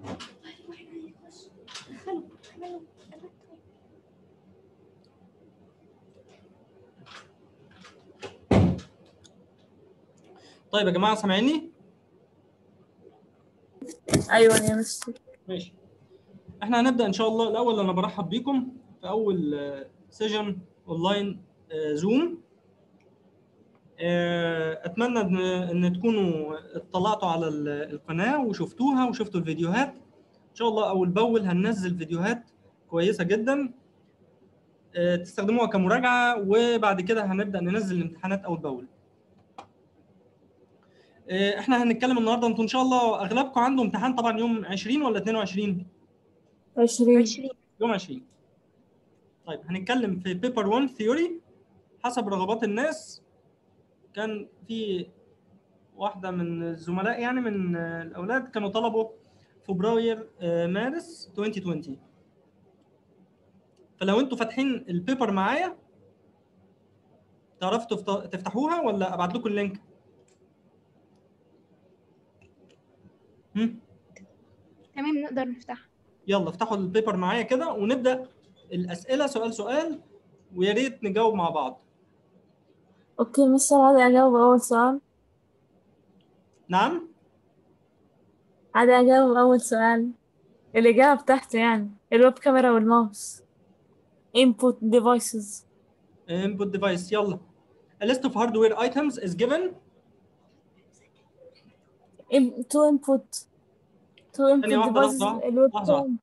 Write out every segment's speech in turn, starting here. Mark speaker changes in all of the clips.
Speaker 1: طيب يا جماعه سامعيني؟
Speaker 2: ايوه يا مستر.
Speaker 1: ماشي. احنا هنبدا ان شاء الله. الاول انا برحب بيكم في اول سيشن اونلاين زوم. اتمنى ان تكونوا اطلعتوا على القناه وشفتوها وشفتوا الفيديوهات. ان شاء الله اول باول هننزل فيديوهات كويسه جدا تستخدموها كمراجعه، وبعد كده هنبدا ننزل الامتحانات اول باول. احنا هنتكلم النهارده، انتوا ان شاء الله اغلبكم عنده امتحان طبعا يوم 20 ولا 22؟
Speaker 2: 20.
Speaker 1: يوم 20. طيب هنتكلم في بيبر 1 ثيوري حسب رغبات الناس. كان في واحده من الزملاء يعني من الاولاد كانوا طلبوا فبراير مارس 2020. فلو انتوا فاتحين البيبر معايا تعرفوا تفتحوها ولا ابعت لكم اللينك؟
Speaker 3: تمام نقدر نفتحها.
Speaker 1: يلا افتحوا البيبر معايا كده ونبدا الاسئله سؤال سؤال، ويا ريت نجاوب مع بعض.
Speaker 2: اوكي مستر، عادي اجاوب اول سؤال.
Speaker 1: نعم.
Speaker 2: عادي اجاوب اول سؤال. الاجابه بتاعته يعني الويب كاميرا والماوس. input devices.
Speaker 1: input device. يلا. A list of hardware items is given.
Speaker 2: to input
Speaker 1: ثانية واحدة،
Speaker 2: devices.
Speaker 1: لحظة
Speaker 2: الويب
Speaker 1: لحظة.
Speaker 2: كام.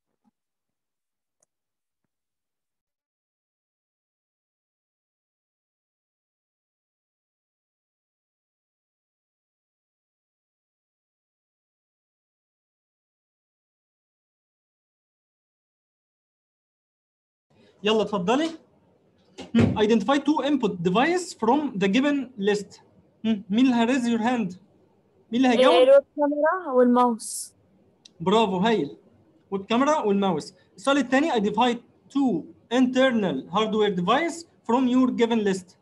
Speaker 1: يلا اتفضلي. Identify two input device from the given list. مين اللي هيريز يور هاند؟ مين اللي هيجاوب؟
Speaker 2: الويب كاميرا والماوس.
Speaker 1: برافو هايل. ويب كاميرا والماوس. السؤال الثاني identify two internal hardware device from your given list.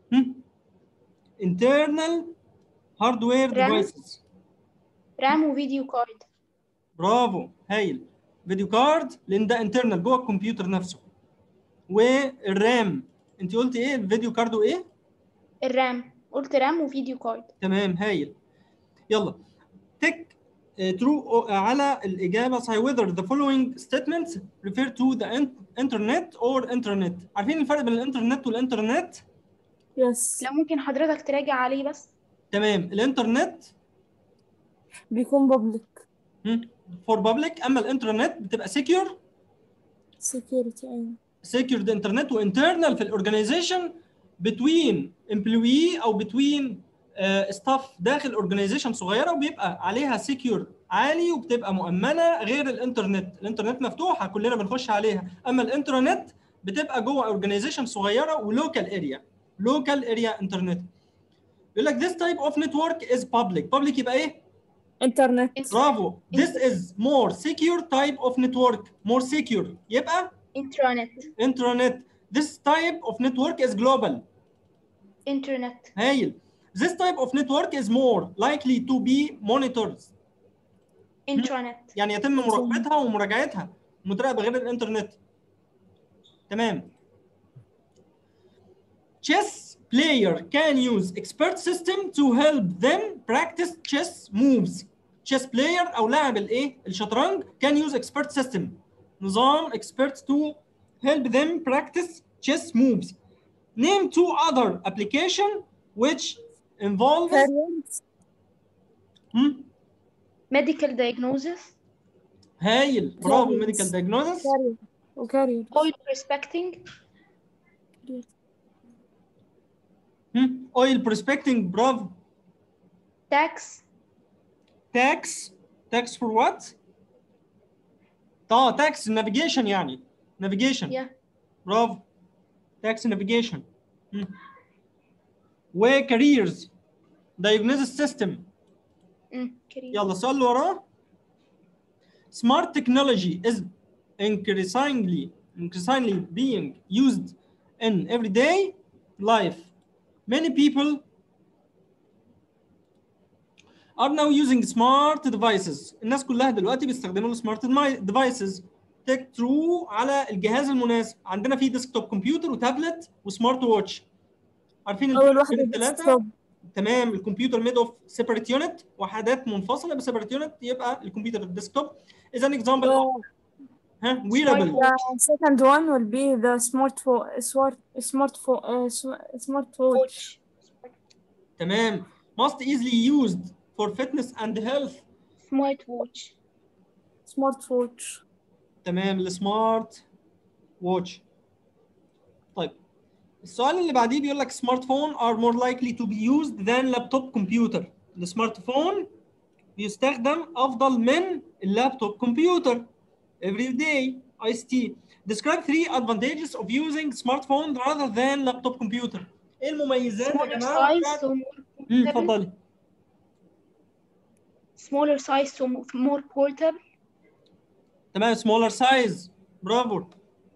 Speaker 1: internal hardware devices.
Speaker 3: رام وفيديو كارد.
Speaker 1: برافو هايل. فيديو كارد لان ده انترنال جوه الكمبيوتر نفسه. والرام انت قلتي ايه؟ الفيديو كارد وايه؟
Speaker 3: الرام، قلت رام وفيديو كارد.
Speaker 1: تمام هايل. يلا تك true على الإجابة صحيح. whether the following statements refer to the internet or internet. عارفين الفرق بين الانترنت والانترنت؟
Speaker 2: يس.
Speaker 3: لو ممكن حضرتك تراجع عليه بس.
Speaker 1: تمام. الانترنت
Speaker 2: بيكون public.
Speaker 1: for public، أما الانترنت بتبقى secure.
Speaker 2: security. أيوة.
Speaker 1: secured internet وinternal في الاورجنايزيشن between employee او between staff داخل اورجنايزيشن صغيره، وبيبقى عليها سكيور عالي وبتبقى مؤمنه. غير الانترنت، الانترنت مفتوحه كلنا بنخش عليها، اما الانترنت بتبقى جوه اورجنايزيشن صغيره ولوكال اريا. لوكال اريا انترنت. يقول لك this type of network is public. public يبقى ايه؟
Speaker 2: internet.
Speaker 1: برافو. this is more secure type of network. more secure يبقى intranet. This type of network is global.
Speaker 3: internet.
Speaker 1: هايل. This type of network is more likely to be monitored.
Speaker 3: intranet.
Speaker 1: يعني يتم مراقبتها ومراجعتها. متراقبة غير الانترنت. تمام. Chess player can use expert system to help them practice chess moves. Chess player أو لاعب الإيه؟ الشطرنج can use expert system. نظام expert to help them practice chess moves. Name two other application which involves
Speaker 3: medical diagnosis.
Speaker 1: هايل برافو. medical diagnosis.
Speaker 2: وكارير.
Speaker 3: oil prospecting.
Speaker 1: oil prospecting. برافو.
Speaker 3: tax.
Speaker 1: tax for what؟ tax navigation يعني navigation.
Speaker 3: yeah.
Speaker 1: برافو. tax navigation. وcareers diagnosis system. يلا السؤال اللي وراه. smart technology is increasingly being used in everyday life. Many people are now using smart devices. الناس كلها دلوقتي بيستخدموا السمارت devices. take true على الجهاز المناسب. عندنا في ديسكتوب كمبيوتر وتابلت وسمارت ووتش. عارفين
Speaker 2: أول
Speaker 1: الفرق
Speaker 2: واحدة
Speaker 1: بين الثلاثه؟
Speaker 2: ديسكتوب.
Speaker 1: تمام. الكمبيوتر ميد اوف سيبريت يونت، وحدات منفصله بسيبريت يونت، يبقى الكمبيوتر الديسكتوب is an example of wearable.
Speaker 2: The second one will be the smart watch.
Speaker 1: تمام. most easily used for fitness and health.
Speaker 2: Smart watch.
Speaker 1: تمام. السمارت ووتش. طيب السؤال اللي بعديه بيقول لك سمارت فون are more likely to be used than laptop computer. السمارت فون بيستخدم افضل من اللابتوب كمبيوتر every day. ICT. Describe 3 advantages of using smartphone rather than laptop computer. ايه المميزات يا جماعه؟ اتفضلي.
Speaker 3: smaller size so more portable.
Speaker 1: تمام. smaller size. برافو.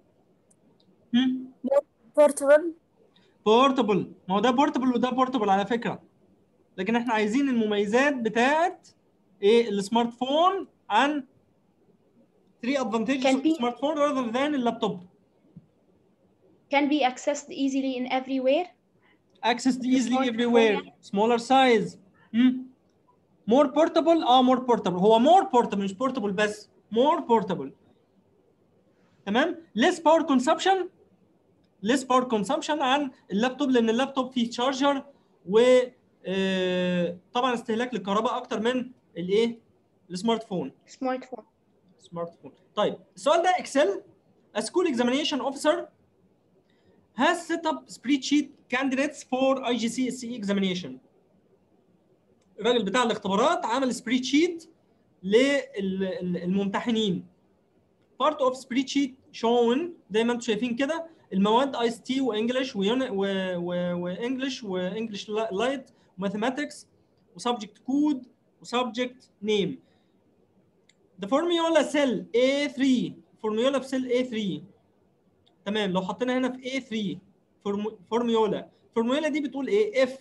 Speaker 2: Portable.
Speaker 1: portable. ما هو ده portable وده portable على فكره، لكن احنا عايزين المميزات بتاعت ايه السمارت فون عن 3 advantages of the smartphone rather than اللابتوب.
Speaker 3: Can be accessed easily in everywhere.
Speaker 1: Accessed easily everywhere. Smaller size. more portable. more portable. هو more portable مش portable بس. more portable. تمام. less power consumption. less power consumption عن اللابتوب، لان اللابتوب فيه تشارجر و طبعا استهلاك للكهرباء اكتر من الايه؟ السمارت فون. سمارت فون. طيب السؤال ده اكسل. A school examination officer has set up spreadsheet candidates for IGCSE examination. الراجل بتاع الاختبارات عمل سبريد شيت للممتحنين. part of spreadsheet shown زي ما انتم شايفين كده المواد ICT وانجلش وانجلش وانجلش لايت وماثيماتكس وسبجكت كود وسبجكت نيم. The formula cell A3. فورميولا في سيل A3. تمام. لو حطينا هنا في A3 فورميولا دي بتقول ايه؟ if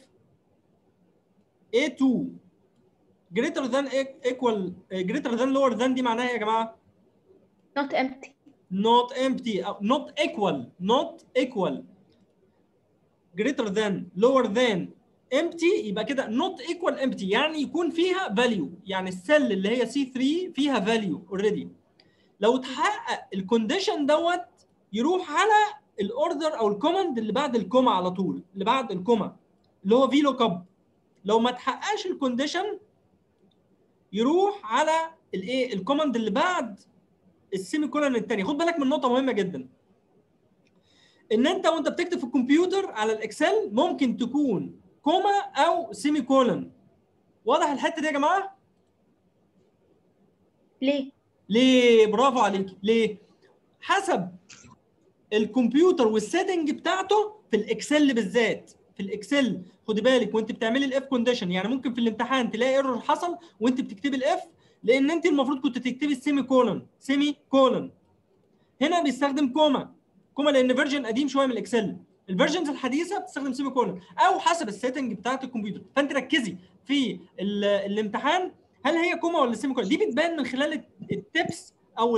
Speaker 1: A2 greater than equal greater than lower than دي معناها يا جماعه
Speaker 3: not empty.
Speaker 1: not empty. not equal greater than lower than empty. يبقى كده not equal empty يعني يكون فيها value، يعني السيل اللي هي C3 فيها value already. لو اتحقق الكونديشن دوت يروح على الاوردر او الكوماند اللي بعد الكوما على طول، اللي بعد الكوما اللي هو في لوك اب. لو ما اتحققش الكونديشن يروح على الايه؟ الكوماند اللي بعد السيمي كولن الثاني. خد بالك من نقطه مهمه جدا، ان انت وانت بتكتب في الكمبيوتر على الاكسل ممكن تكون كوما او سيمي كولن. واضح الحته دي يا جماعه؟ ليه؟ برافو عليك. ليه؟ حسب الكمبيوتر والسيتنج بتاعته في الاكسل بالذات. في الاكسل خدي بالك وانت بتعملي الاف كونديشن، يعني ممكن في الامتحان تلاقي ايرور حصل وانت بتكتبي الاف، لان انت المفروض كنت تكتبي السيمي كولن. هنا بيستخدم كوما لان فيرجن قديم شويه من الاكسل. الفيرجنز الحديثه بتستخدم سيمي كولن او حسب السيتنج بتاعت الكمبيوتر. فانت ركزي في الامتحان هل هي كوما ولا سيمي كولن. دي بتبان من خلال التبس او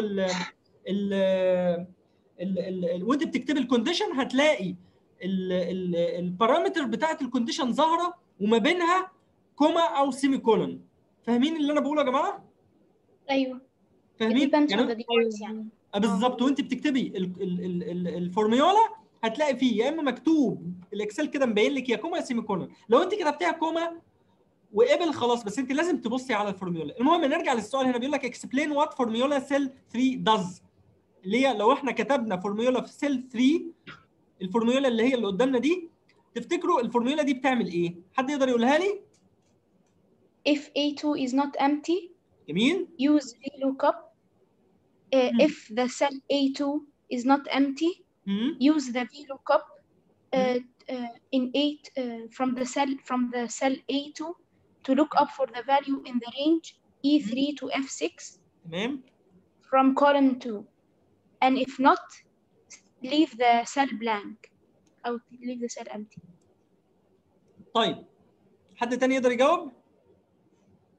Speaker 1: وانت بتكتبي الكونديشن هتلاقي البارامتر بتاعت الكونديشن ظاهره وما بينها كوما او سيمي كولن. فاهمين اللي انا بقوله يا جماعه؟
Speaker 3: ايوه.
Speaker 1: فاهمين؟
Speaker 3: يعني
Speaker 1: بالظبط. وانت بتكتبي الفورميولا هتلاقي فيه يا اما مكتوب الاكسل كده مبين لك يا كوما يا سيمي كولن. لو انت كتبتيها كوما وقبل خلاص، بس انت لازم تبصي على الفورميولا. المهم نرجع للسؤال. هنا بيقول لك explain what formula cell 3 does. اللي هي لو احنا كتبنا فورميولا في سيل 3، الفورميولا اللي هي اللي قدامنا دي، تفتكروا الفورميولا دي بتعمل ايه؟ حد يقدر يقولها لي؟
Speaker 3: if A2 is not empty
Speaker 1: جميل.
Speaker 3: use VLOOKUP. if the cell A2 is not empty use the VLOOKUP in 8 from the cell A2 to look up for the value in the range E3 to F6
Speaker 1: تمام.
Speaker 3: from column 2 and if not leave the cell blank or leave the cell empty.
Speaker 1: طيب حد تاني يقدر يجاوب؟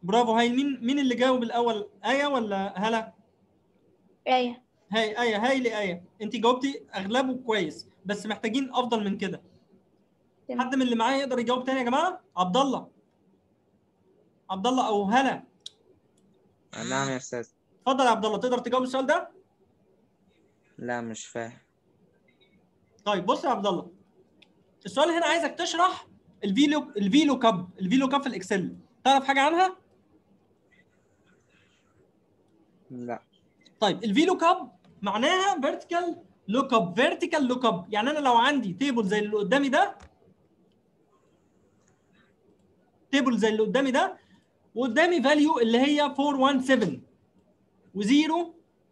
Speaker 1: برافو. هاي مين اللي جاوب الاول؟ آية ولا هلا؟
Speaker 3: آية.
Speaker 1: هاي لآية، انت جاوبتي اغلبه كويس بس محتاجين افضل من كده. حد من اللي معايا يقدر يجاوب تاني يا جماعه؟ عبد الله او هلا؟
Speaker 4: نعم يا استاذ.
Speaker 1: اتفضل يا عبد الله، تقدر تجاوب السؤال ده؟
Speaker 4: لا مش فاهم.
Speaker 1: طيب بص يا عبد الله، السؤال هنا عايزك تشرح الفيلو كاب في الاكسل. تعرف حاجه عنها؟
Speaker 4: لا.
Speaker 1: طيب الفيلو كاب معناها فيرتيكال لوك اب. يعني انا لو عندي تيبل زي اللي قدامي ده، وقدامي فاليو اللي هي 417 و0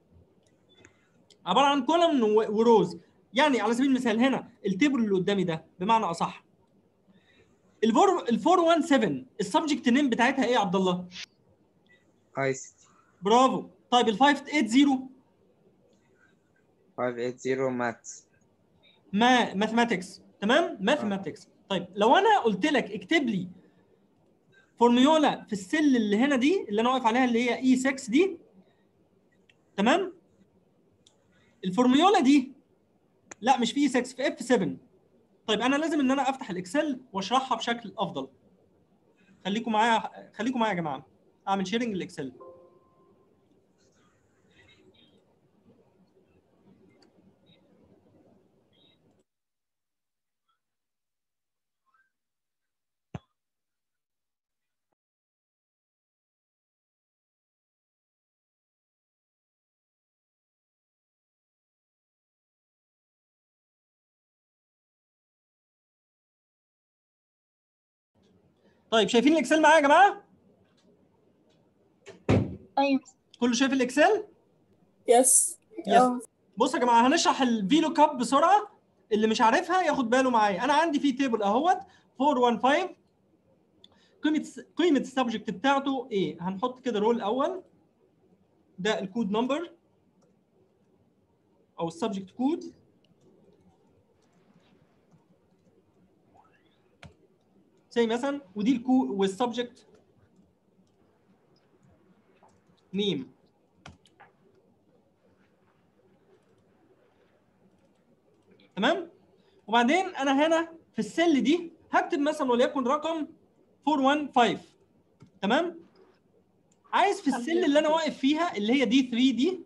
Speaker 1: عباره عن كولوم وروز. يعني على سبيل المثال هنا التيبل اللي قدامي ده بمعنى اصح ال 417 السبجكت نيم بتاعتها ايه يا عبد الله؟
Speaker 4: ICT.
Speaker 1: برافو. طيب ال 580
Speaker 4: ماث.
Speaker 1: ماثماتكس. تمام، ماثماتكس. طيب لو انا قلت لك اكتب لي فورميولا في السل اللي هنا دي اللي انا واقف عليها اللي هي اي 6 دي، تمام؟ الفورميولا دي لا مش في اي 6، في اف 7. طيب انا لازم ان انا افتح الاكسل واشرحها بشكل افضل. خليكم معايا يا جماعه، اعمل شيرنج الاكسل. طيب شايفين الاكسل معايا يا جماعه؟
Speaker 3: أيوة.
Speaker 1: كله شايف الاكسل؟
Speaker 2: يس.
Speaker 1: بصوا يا جماعه هنشرح الفيلو كاب بسرعه، اللي مش عارفها ياخد باله معايا. انا عندي في تيبل اهوت 415، قيمه السبجكت بتاعته ايه؟ هنحط كده رول اول، ده الكود نمبر او السبجكت كود، زي مثلا، ودي الكود والسبجكت نيم. تمام؟ وبعدين انا هنا في السل دي هكتب مثلا وليكن رقم 415. تمام؟ عايز في السل اللي انا واقف فيها اللي هي دي 3 دي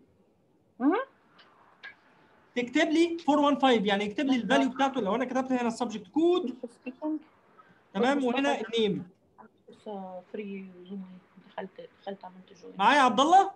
Speaker 1: تكتب لي 415، يعني يكتب لي الفاليو بتاعته. لو انا كتبت هنا السبجكت كود، تمام، وهنا النيم.
Speaker 5: فري زوم، دخلت عملت جوين.
Speaker 1: معايا يا عبد الله؟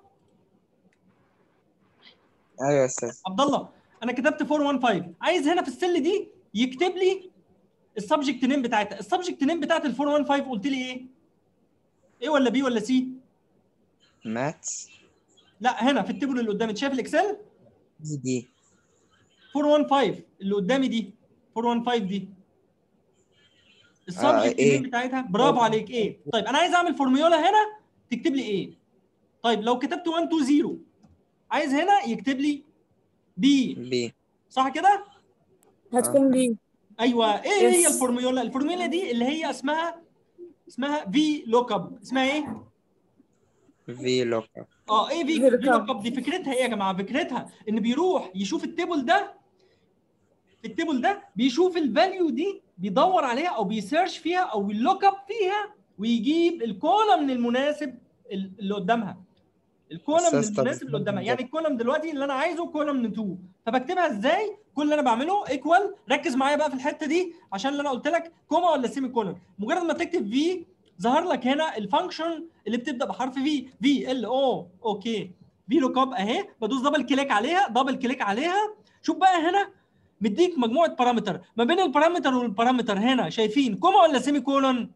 Speaker 4: ايوه يا استاذ.
Speaker 1: عبد الله انا كتبت 415، عايز هنا في السل دي يكتب لي السبجكت نيم بتاعتها. السبجكت نيم بتاعت ال 415 قلت لي ايه؟ ايه ولا بي ولا سي؟
Speaker 4: ماث.
Speaker 1: لا هنا في التيبل اللي قدامي، شايف الاكسل؟
Speaker 4: دي
Speaker 1: 415 اللي قدامي دي، 415 دي السبجكت
Speaker 4: إيه؟
Speaker 1: نيم بتاعتها. برافو عليك، ايه. طيب انا عايز اعمل فورميولا هنا تكتب لي ايه؟ طيب لو كتبت 120 عايز هنا يكتب لي بي، صح كده؟
Speaker 2: هتكون دي.
Speaker 1: ايوه. ايه هي الفورميولا؟ الفورميولا دي اللي هي اسمها في لوك اب. اسمها ايه؟
Speaker 4: في لوك اب.
Speaker 1: ايه في لوك اب دي فكرتها ايه يا جماعه؟ فكرتها ان بيروح يشوف التيبل ده، في التيبل ده بيشوف الفاليو دي، بيدور عليها او بيسيرش فيها او بيلوك اب فيها، ويجيب الكولم المناسب اللي قدامها. الكولم المناسب اللي قدامها، يعني الكولم دلوقتي اللي انا عايزه كولم 2، فبكتبها ازاي؟ كل اللي انا بعمله ايكوال. ركز معايا بقى في الحته دي عشان اللي انا قلت لك كوما ولا سيمي كولم. مجرد ما تكتب في ظهر لك هنا الفانكشن اللي بتبدا بحرف في ال او اوكي. في لوك اب اهي، بدوس دبل كليك عليها. شوف بقى هنا مديك مجموعه بارامتر، ما بين البارامتر والبارامتر هنا شايفين كوما ولا سيمي كولون؟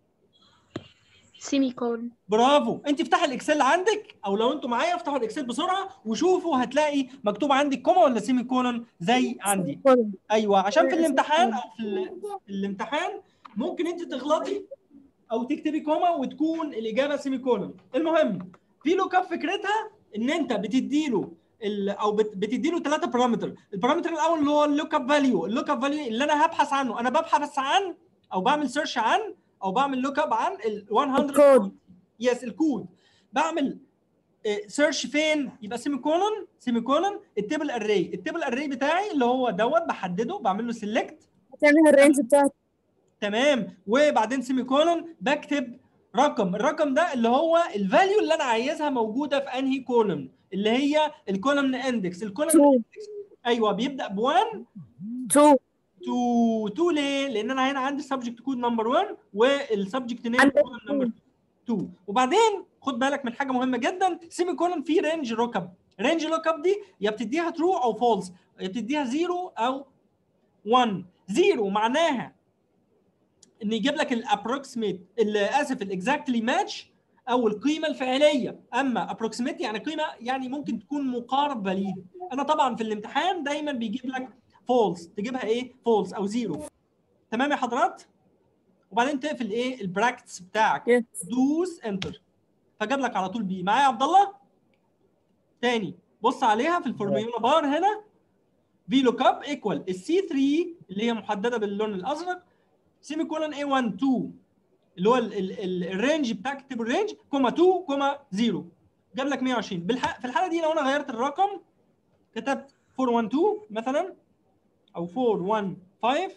Speaker 3: سيمي كولون.
Speaker 1: برافو. انت افتحي الاكسل عندك، او لو انتوا معايا افتحوا الاكسل بسرعه وشوفوا، هتلاقي مكتوب عندك كوما ولا سيمي كولون زي عندي. ايوه، عشان في الامتحان او في الامتحان ممكن انت تغلطي او تكتبي كوما وتكون الاجابه سيمي كولون. المهم في لوك اب فكرتها ان انت بتديله بتديله 3 بارامتر. البارامتر الاول اللي هو اللوك اب فاليو اللي انا هبحث عنه. انا ببحث عن او بعمل سيرش عن او بعمل لوك اب عن ال 100
Speaker 2: الكود.
Speaker 1: يس الكود بعمل سيرش فين؟ يبقى سيمي كولون التيبل اري. التيبل اري بتاعي اللي هو دوت بحدده، بعمل له سيلكت،
Speaker 2: هتعمل الرينج بتاعك.
Speaker 1: تمام، وبعدين سيمي كولون بكتب رقم. الرقم ده اللي هو الفاليو اللي انا عايزها موجوده في انهي كولوم، اللي هي الكولوم اندكس. الكولوم ايوه بيبدا ب 1
Speaker 2: 2
Speaker 1: ليه؟ لان انا هنا عندي سبجكت كود نمبر 1 والسبجكت نيم
Speaker 2: عندك
Speaker 1: كولوم نمبر 2. وبعدين خد بالك من حاجه مهمه جدا، سيمي كولون في رينج لوك اب. رينج لوك اب دي يا بتديها ترو او فولس، يا بتديها 0 او 1. 0 معناها ان يجيب لك الابروكسيميت، اسف الاكزاكتلي ماتش او القيمه الفعليه. اما ابروكسيميت يعني قيمه، يعني ممكن تكون مقاربه ليها. انا طبعا في الامتحان دايما بيجيب لك فولس، تجيبها ايه؟ فولس او 0. تمام يا حضرات؟ وبعدين تقفل ايه؟ البراكتس بتاعك، دوس انتر، فجاب لك على طول بي. معايا يا عبد الله؟ تاني بص عليها في الفورميولا بار هنا، في لوك اب ايكوال السي 3 اللي هي محدده باللون الازرق، سيمي كولون A1 2 اللي هو الرينج بتاعك، اكتب الرينج كوما 2 كوما 0، جاب لك 120. في الحاله دي لو انا غيرت الرقم كتبت 412 مثلا او 415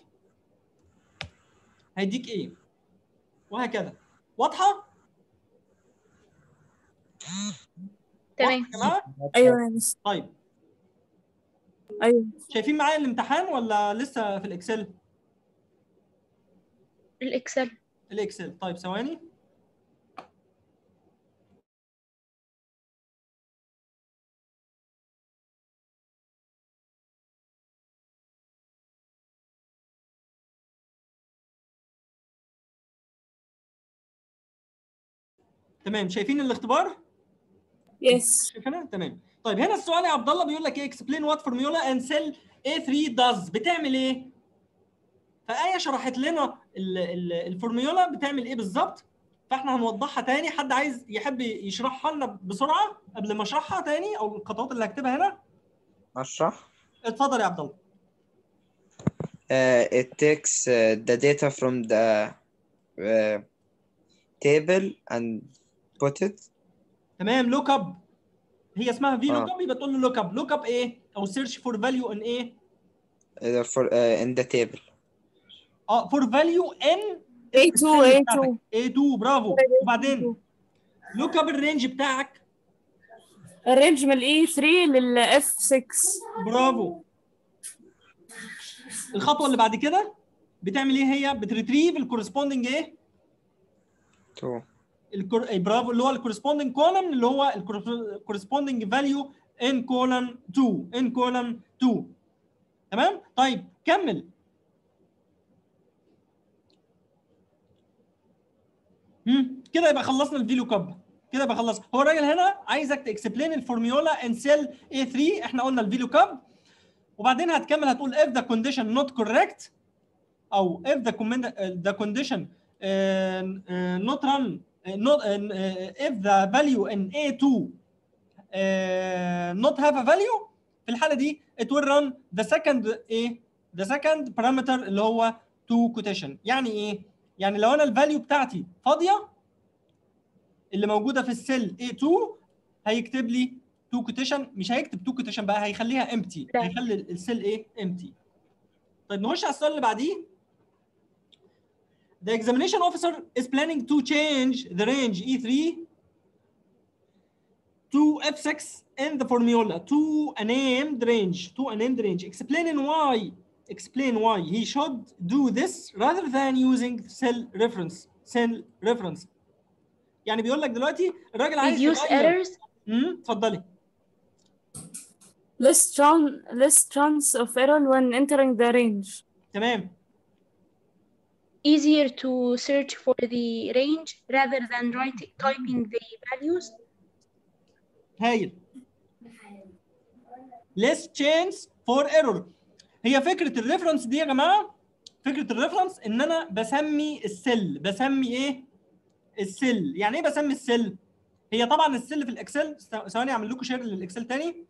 Speaker 1: هيديك ايه؟ وهكذا. واضحه؟
Speaker 3: تمام.
Speaker 1: واضحه يا جماعه؟
Speaker 2: ايوه يا مس.
Speaker 1: طيب
Speaker 2: ايوه
Speaker 1: شايفين معايا الامتحان ولا لسه في الاكسل؟
Speaker 3: الاكسل.
Speaker 1: الاكسل. طيب ثواني. تمام شايفين الاختبار؟
Speaker 2: يس.
Speaker 1: شايفينها؟ تمام. طيب هنا السؤال يا عبد الله بيقول لك ايه؟ اكسبلين وات فورميولا اند سيل A3 does. بتعمل ايه؟ فآية شرحت لنا الفورميولا بتعمل ايه بالظبط، فاحنا هنوضحها تاني. حد عايز يحب يشرحها لنا بسرعه قبل ما اشرحها تاني، او الخطوات اللي هكتبها هنا؟
Speaker 4: أشرح.
Speaker 1: اتفضل يا عبد الله.
Speaker 4: It takes the data from the table and put it.
Speaker 1: تمام. لوك اب، هي اسمها في لوك اب، يبقى تقول له لوك اب. لوك اب ايه؟ او سيرش فور فاليو ان ايه؟
Speaker 4: in the table.
Speaker 1: فور فاليو ان
Speaker 2: A2
Speaker 1: A2 برافو. وبعدين لوك اب الرينج بتاعك،
Speaker 2: الرينج من E3 لل F6.
Speaker 1: برافو. الخطوه اللي بعد كده بتعمل ايه؟ هي بتريتريف الكورسبوندنج ايه؟
Speaker 4: 2.
Speaker 1: برافو، اللي هو الكورسبوندنج كولم، اللي هو الكورسبوندنج فاليو ان كولم 2، ان كولم 2. تمام. طيب كمل. كده يبقى خلصنا الفي لوك اب، كده يبقى خلصنا. هو الراجل هنا عايزك تكسبلين الفورميولا ان سيل A3. احنا قلنا الفي لوك اب، وبعدين هتكمل هتقول if the condition not correct او if the condition not run not if the value in A2 not have a value. في الحاله دي it will run the second ايه؟ the second parameter اللي هو to quotation. يعني ايه؟ يعني لو انا الفاليو بتاعتي فاضيه اللي موجوده في السيل A2 هيكتب لي تو كوتيشن، مش هيكتب تو كوتيشن بقى، هيخليها امتي، هيخلي السيل ايه؟ امتي. طيب نخش على السؤال اللي بعديه. The examination officer is planning to change the range E3 to F6 in the formula to a named range. Explain why he should do this rather than using cell reference. يعني بيقول لك دلوقتي الراجل عايز
Speaker 3: reduce errors.
Speaker 1: اتفضلي.
Speaker 2: less chance of error when entering the range.
Speaker 1: تمام.
Speaker 3: easier to search for the range rather than typing the values.
Speaker 1: هايل. less chance for error. هي فكره الريفرنس دي يا جماعه، فكره الريفرنس ان انا بسمي السيل. بسمي ايه؟ السيل. يعني ايه بسمي السيل؟ هي طبعا السيل في الاكسل، ثواني اعمل لكم شير للاكسل تاني.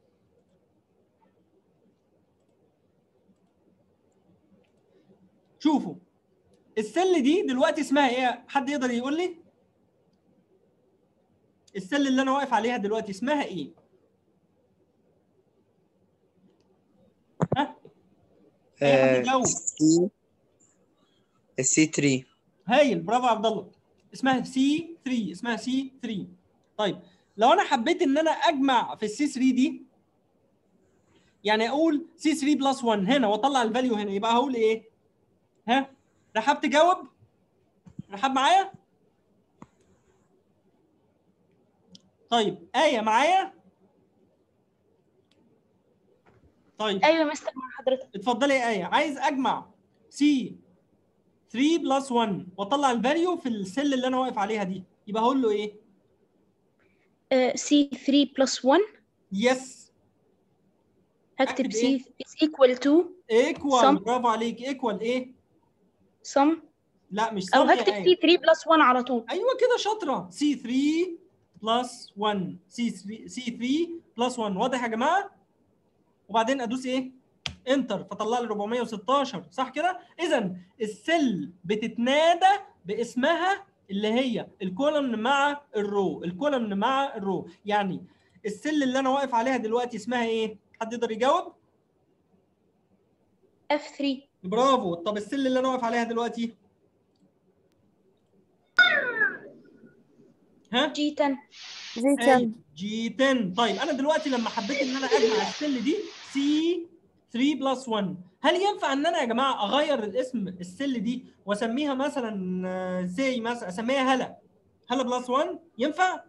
Speaker 1: شوفوا السيل دي دلوقتي اسمها ايه؟ حد يقدر يقول لي؟ السيل اللي انا واقف عليها دلوقتي اسمها ايه؟ ها؟ اي حد يجاوب.
Speaker 4: سي 3.
Speaker 1: هايل، برافو يا عبد الله. اسمها سي 3، اسمها سي 3. طيب لو انا حبيت ان انا اجمع في السي 3 دي، يعني اقول سي 3 بلس 1 هنا واطلع الفاليو هنا، يبقى هقول ايه؟ ها؟ رحاب تجاوب؟ رحاب معايا؟ طيب آية معايا؟ طيب
Speaker 3: ايوه يا مستر مع حضرتك.
Speaker 1: اتفضلي يا آية. عايز اجمع سي 3 بلس 1 واطلع الفاليو في السيل اللي انا واقف عليها دي، يبقى هقول له ايه؟
Speaker 3: سي 3 بلس 1
Speaker 1: يس.
Speaker 3: هكتب
Speaker 1: اكتب
Speaker 3: سي
Speaker 1: ايه؟
Speaker 3: is equal to
Speaker 1: ايكوال،
Speaker 3: sum
Speaker 1: برافو عليك. ايكوال ايه؟
Speaker 3: sum
Speaker 1: لا مش
Speaker 3: او
Speaker 1: صم
Speaker 3: هكتب
Speaker 1: يا
Speaker 3: سي
Speaker 1: آية.
Speaker 3: 3 بلس 1 على طول.
Speaker 1: ايوه كده شاطره. سي 3 بلس 1، سي 3 بلس 1. واضح يا جماعه؟ وبعدين ادوس ايه؟ انتر، فطلع لي 416. صح كده؟ اذا السيل بتتنادى باسمها اللي هي الكولمن مع الرو، الكولمن مع الرو. يعني السيل اللي انا واقف عليها دلوقتي اسمها ايه؟ حد يقدر يجاوب؟
Speaker 3: F3.
Speaker 1: برافو. طب السيل اللي انا واقف عليها دلوقتي؟ ها؟
Speaker 3: G10.
Speaker 2: G10.
Speaker 1: جي 10. طيب انا دلوقتي لما حبيت ان انا اجمع السيل دي سي 3 بلس 1، هل ينفع ان انا يا جماعه اغير الاسم السيل دي واسميها مثلا سي مثلا اسميها هلا بلس 1؟ ينفع؟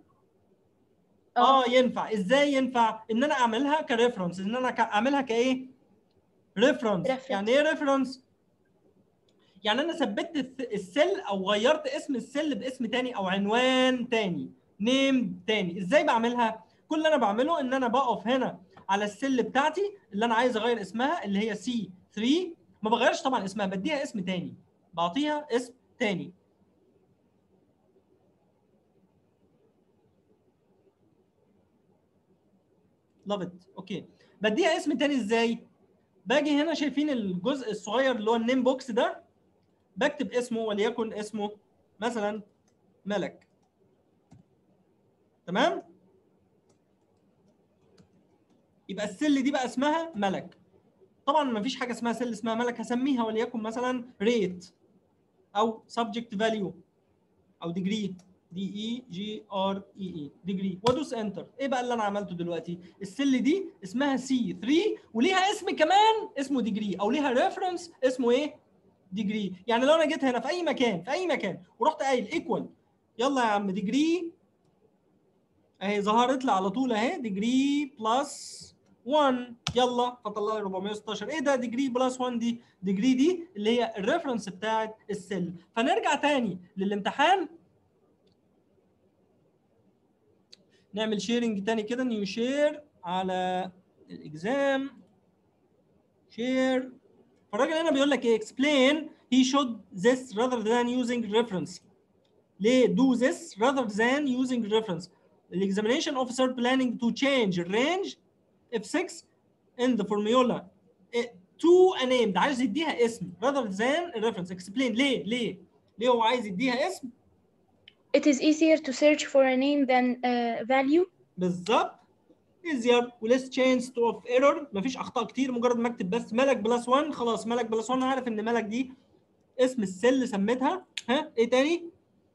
Speaker 1: ينفع. ازاي ينفع؟ ان انا اعملها كريفرنس، ان انا اعملها كايه؟ ريفرنس. يعني ايه ريفرنس؟ يعني انا ثبت السيل او غيرت اسم السيل باسم تاني او عنوان تاني، نيم تاني. ازاي بعملها؟ كل اللي انا بعمله ان انا بقف هنا على السيل بتاعتي اللي انا عايز اغير اسمها اللي هي سي 3. ما بغيرش طبعا اسمها، بديها اسم تاني، بعطيها اسم تاني. love it. اوكي، بديها اسم تاني ازاي؟ باجي هنا شايفين الجزء الصغير اللي هو النيم بوكس ده، بكتب اسمه وليكن اسمه مثلا ملك. تمام؟ يبقى السل دي بقى اسمها ملك. طبعا ما فيش حاجه اسمها سل اسمها ملك، هسميها وليكن مثلا ريت او سبجكت فاليو او ديجري، DEGREE ديجري، وادوس انتر. ايه بقى اللي انا عملته دلوقتي؟ السل دي اسمها سي 3 وليها اسم كمان اسمه ديجري، او ليها ريفرنس اسمه ايه؟ ديجري. يعني لو انا جيت هنا في اي مكان ورحت قايل ايكوال يلا يا عم ديجري، اهي ظهرت لي على طول اهي ديجري بلس 1، يلا فطلع لي 416. ايه ده ديجري بلس 1 دي؟ ديجري دي اللي هي الريفرنس بتاعت السيل. فنرجع تاني للامتحان، نعمل شيرنج تاني كده، نيو شير على الاكزام شير. فالراجل هنا بيقول لك ايه؟ explain he should this rather than using reference. ليه do this rather than using reference؟ الاكزامينيشن اوفيسر planning to change range F6 in the formula to a name. ده عايز يديها اسم rather than a reference. explain ليه هو عايز يديها اسم؟
Speaker 3: It is easier to search for a name than value.
Speaker 1: بالظبط. easier و less chance of error، مفيش اخطاء كتير. مجرد ما اكتب بس ملك بلس 1 خلاص، ملك بلس 1 عارف ان ملك دي اسم السل سميتها. ها ايه تاني؟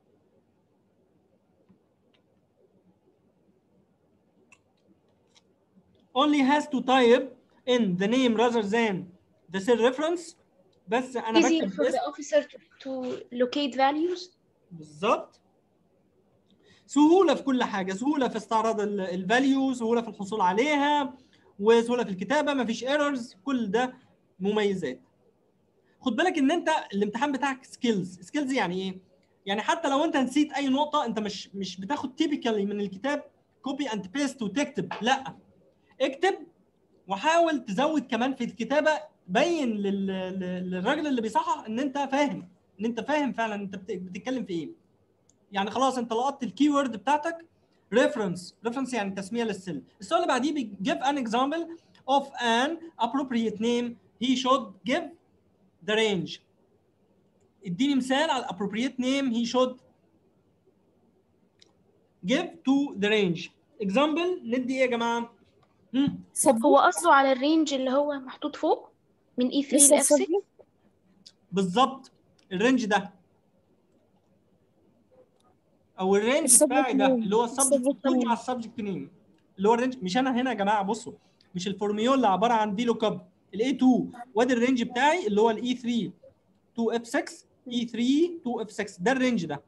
Speaker 1: only has to type in the name rather than the cell reference. بس انا
Speaker 3: Easier
Speaker 1: بكتب
Speaker 3: for the
Speaker 1: اسم.
Speaker 3: officer to locate values.
Speaker 1: بالظبط. سهوله في كل حاجه، سهوله في استعراض الفاليو، سهوله في الحصول عليها، وسهوله في الكتابه، مفيش ايرورز. كل ده مميزات. خد بالك ان انت الامتحان بتاعك سكيلز يعني ايه؟ يعني حتى لو انت نسيت اي نقطه، انت مش بتاخد تيبيكالي من الكتاب كوبي اند بيست وتكتب، لا، اكتب وحاول تزود كمان في الكتابه، بين للراجل اللي بيصحح ان انت فاهم، ان انت فاهم فعلا انت بتتكلم في ايه. يعني خلاص انت لقطت الكي وورد بتاعتك ريفرنس يعني تسميه للسيل. السؤال اللي بعديه give an example of an appropriate name he should give the range. اديني مثال على appropriate name he should give to the range. example ندي ايه يا جماعه؟
Speaker 3: هو قصده على الرينج اللي هو محطوط فوق من E3
Speaker 2: لسه
Speaker 3: ل F6.
Speaker 1: بالظبط الرينج ده او الرينج
Speaker 2: السبجكت
Speaker 1: بتاعي ده
Speaker 2: نيم.
Speaker 1: اللي هو السبجكت
Speaker 2: السبجكت
Speaker 1: كود
Speaker 2: نيم.
Speaker 1: مع السبجكت نيم اللي هو الرينج. مش انا هنا يا جماعه بصوا، مش الفورميولا عباره عن في لوك اب الاي 2 وادي الرينج بتاعي اللي هو الاي 3 تو اف 6 اي 3 تو اف 6 ده الرينج ده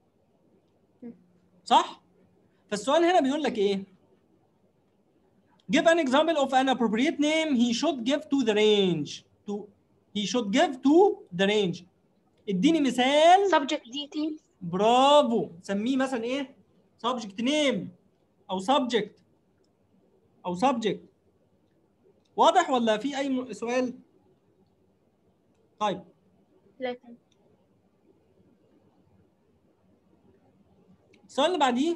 Speaker 1: صح؟ فالسؤال هنا بيقول لك ايه؟ Give an example of an appropriate name he should give to the range. He should give to the range. اديني مثال.
Speaker 3: subject details.
Speaker 1: برافو. سميه مثلا ايه؟ subject name او subject. واضح ولا في اي سؤال؟ طيب
Speaker 3: لا.
Speaker 1: السؤال اللي بعديه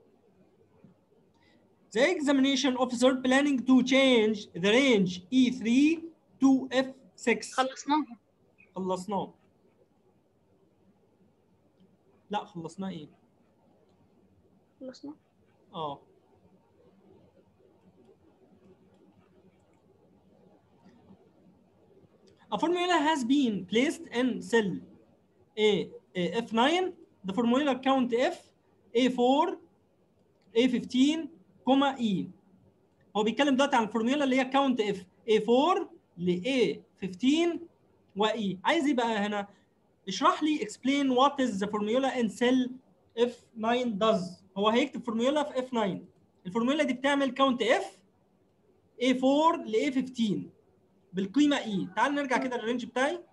Speaker 1: The examination officer planning to change the range E3 to F6. خلصناه. لا خلصناه ايه؟
Speaker 3: خلصناه.
Speaker 1: A formula has been placed in cell F9. The formula count F A4 A15 E. هو بيتكلم دلوقتي عن الفورميولا اللي هي count F A4 ل A15 و E. عايز ايه بقى هنا؟ اشرح لي explain what is the formula in cell F9 does. هو هيكتب فورميولا في F9. الفورميولا دي بتعمل count F A4 ل A15 بالقيمه E. تعال نرجع كده للرينج بتاعي.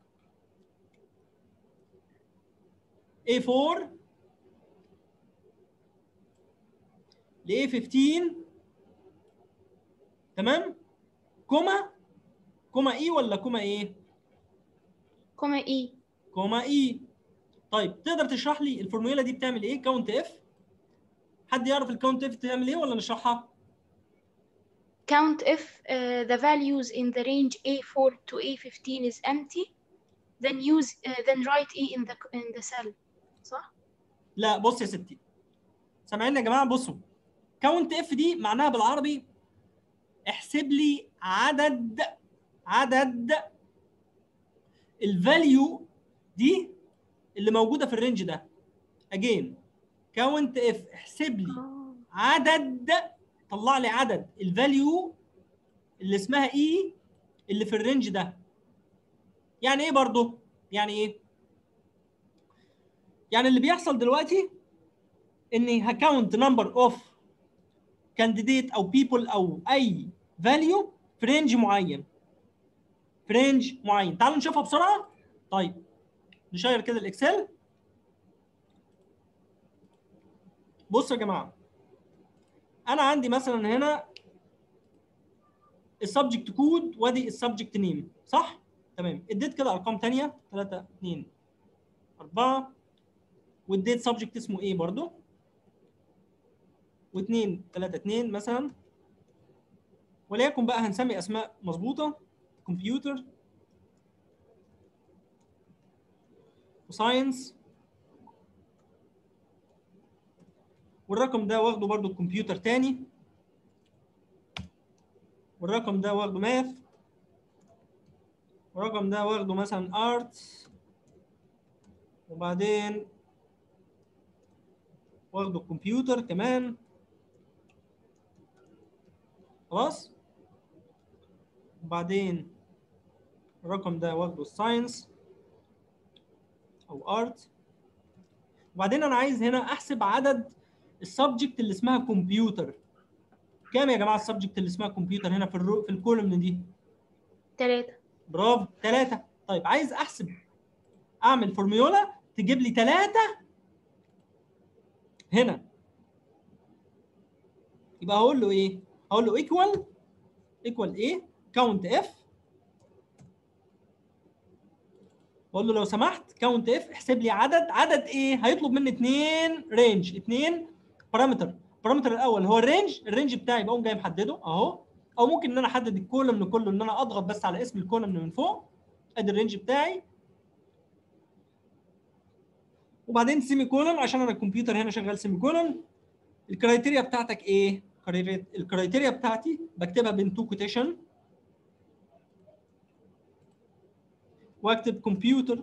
Speaker 1: A4 ل A15 تمام؟ كوما E ولا كوما ايه؟ كوما E. طيب تقدر تشرح لي الفورمولا دي بتعمل ايه؟ كاونت اف. حد يعرف الكاونت اف بتعمل ايه ولا نشرحها؟
Speaker 3: count if the values in the range A4 to A15 is empty, then write E in the cell. صح؟
Speaker 1: لا بص يا ستي. سامعين يا جماعه؟ بصوا. كاونت اف دي معناها بالعربي احسب لي عدد الفاليو دي اللي موجوده في الرينج ده. اجين كاونت اف احسب لي عدد، طلع لي عدد الفاليو اللي اسمها اي اللي في الرينج ده. يعني ايه برضه؟ يعني ايه؟ يعني اللي بيحصل دلوقتي اني هكاونت نمبر اوف كانديديت او بيبل او اي فاليو في رينج معين. تعالوا نشوفها بسرعه. طيب نشير كده الاكسل. بصوا يا جماعه، انا عندي مثلا هنا السبجكت كود وادي السبجكت نيم صح؟ تمام. اديت كده ارقام ثانيه 3 2 4 واديت سبجكت اسمه ايه برضو و2 3 2 مثلا، وليكن بقى هنسمي اسماء مظبوطه كمبيوتر وساينس، والرقم ده واخده برضو كمبيوتر تاني، والرقم ده واخده ماث، والرقم ده واخده مثلا ارتس، وبعدين واخده كمبيوتر كمان. خلاص. وبعدين الرقم ده واخده الساينس او ارت. وبعدين انا عايز هنا احسب عدد السبجكت اللي اسمها كمبيوتر. كام يا جماعه السبجكت اللي اسمها كمبيوتر هنا في الكولوم دي؟
Speaker 3: 3.
Speaker 1: برافو 3. طيب عايز احسب اعمل فورميولا تجيب لي 3 هنا. يبقى هقول له ايه؟ هقول له ايكوال ايه؟ كاونت اف. بقول له لو سمحت كاونت اف احسب لي عدد ايه؟ هيطلب مني 2 رينج، 2 بارامتر. البارامتر الاول هو الرينج بتاعي بقوم جاي محدده اهو، او ممكن ان انا احدد الكولوم كله ان انا اضغط بس على اسم الكولوم من فوق. ادي الرينج بتاعي، وبعدين سيمي كولون عشان انا الكمبيوتر هنا شغال سيمي كولون، الكرايتيريا بتاعتك ايه؟ الكرايتيريا بتاعتي بكتبها بين تو كوتيشن واكتب كمبيوتر،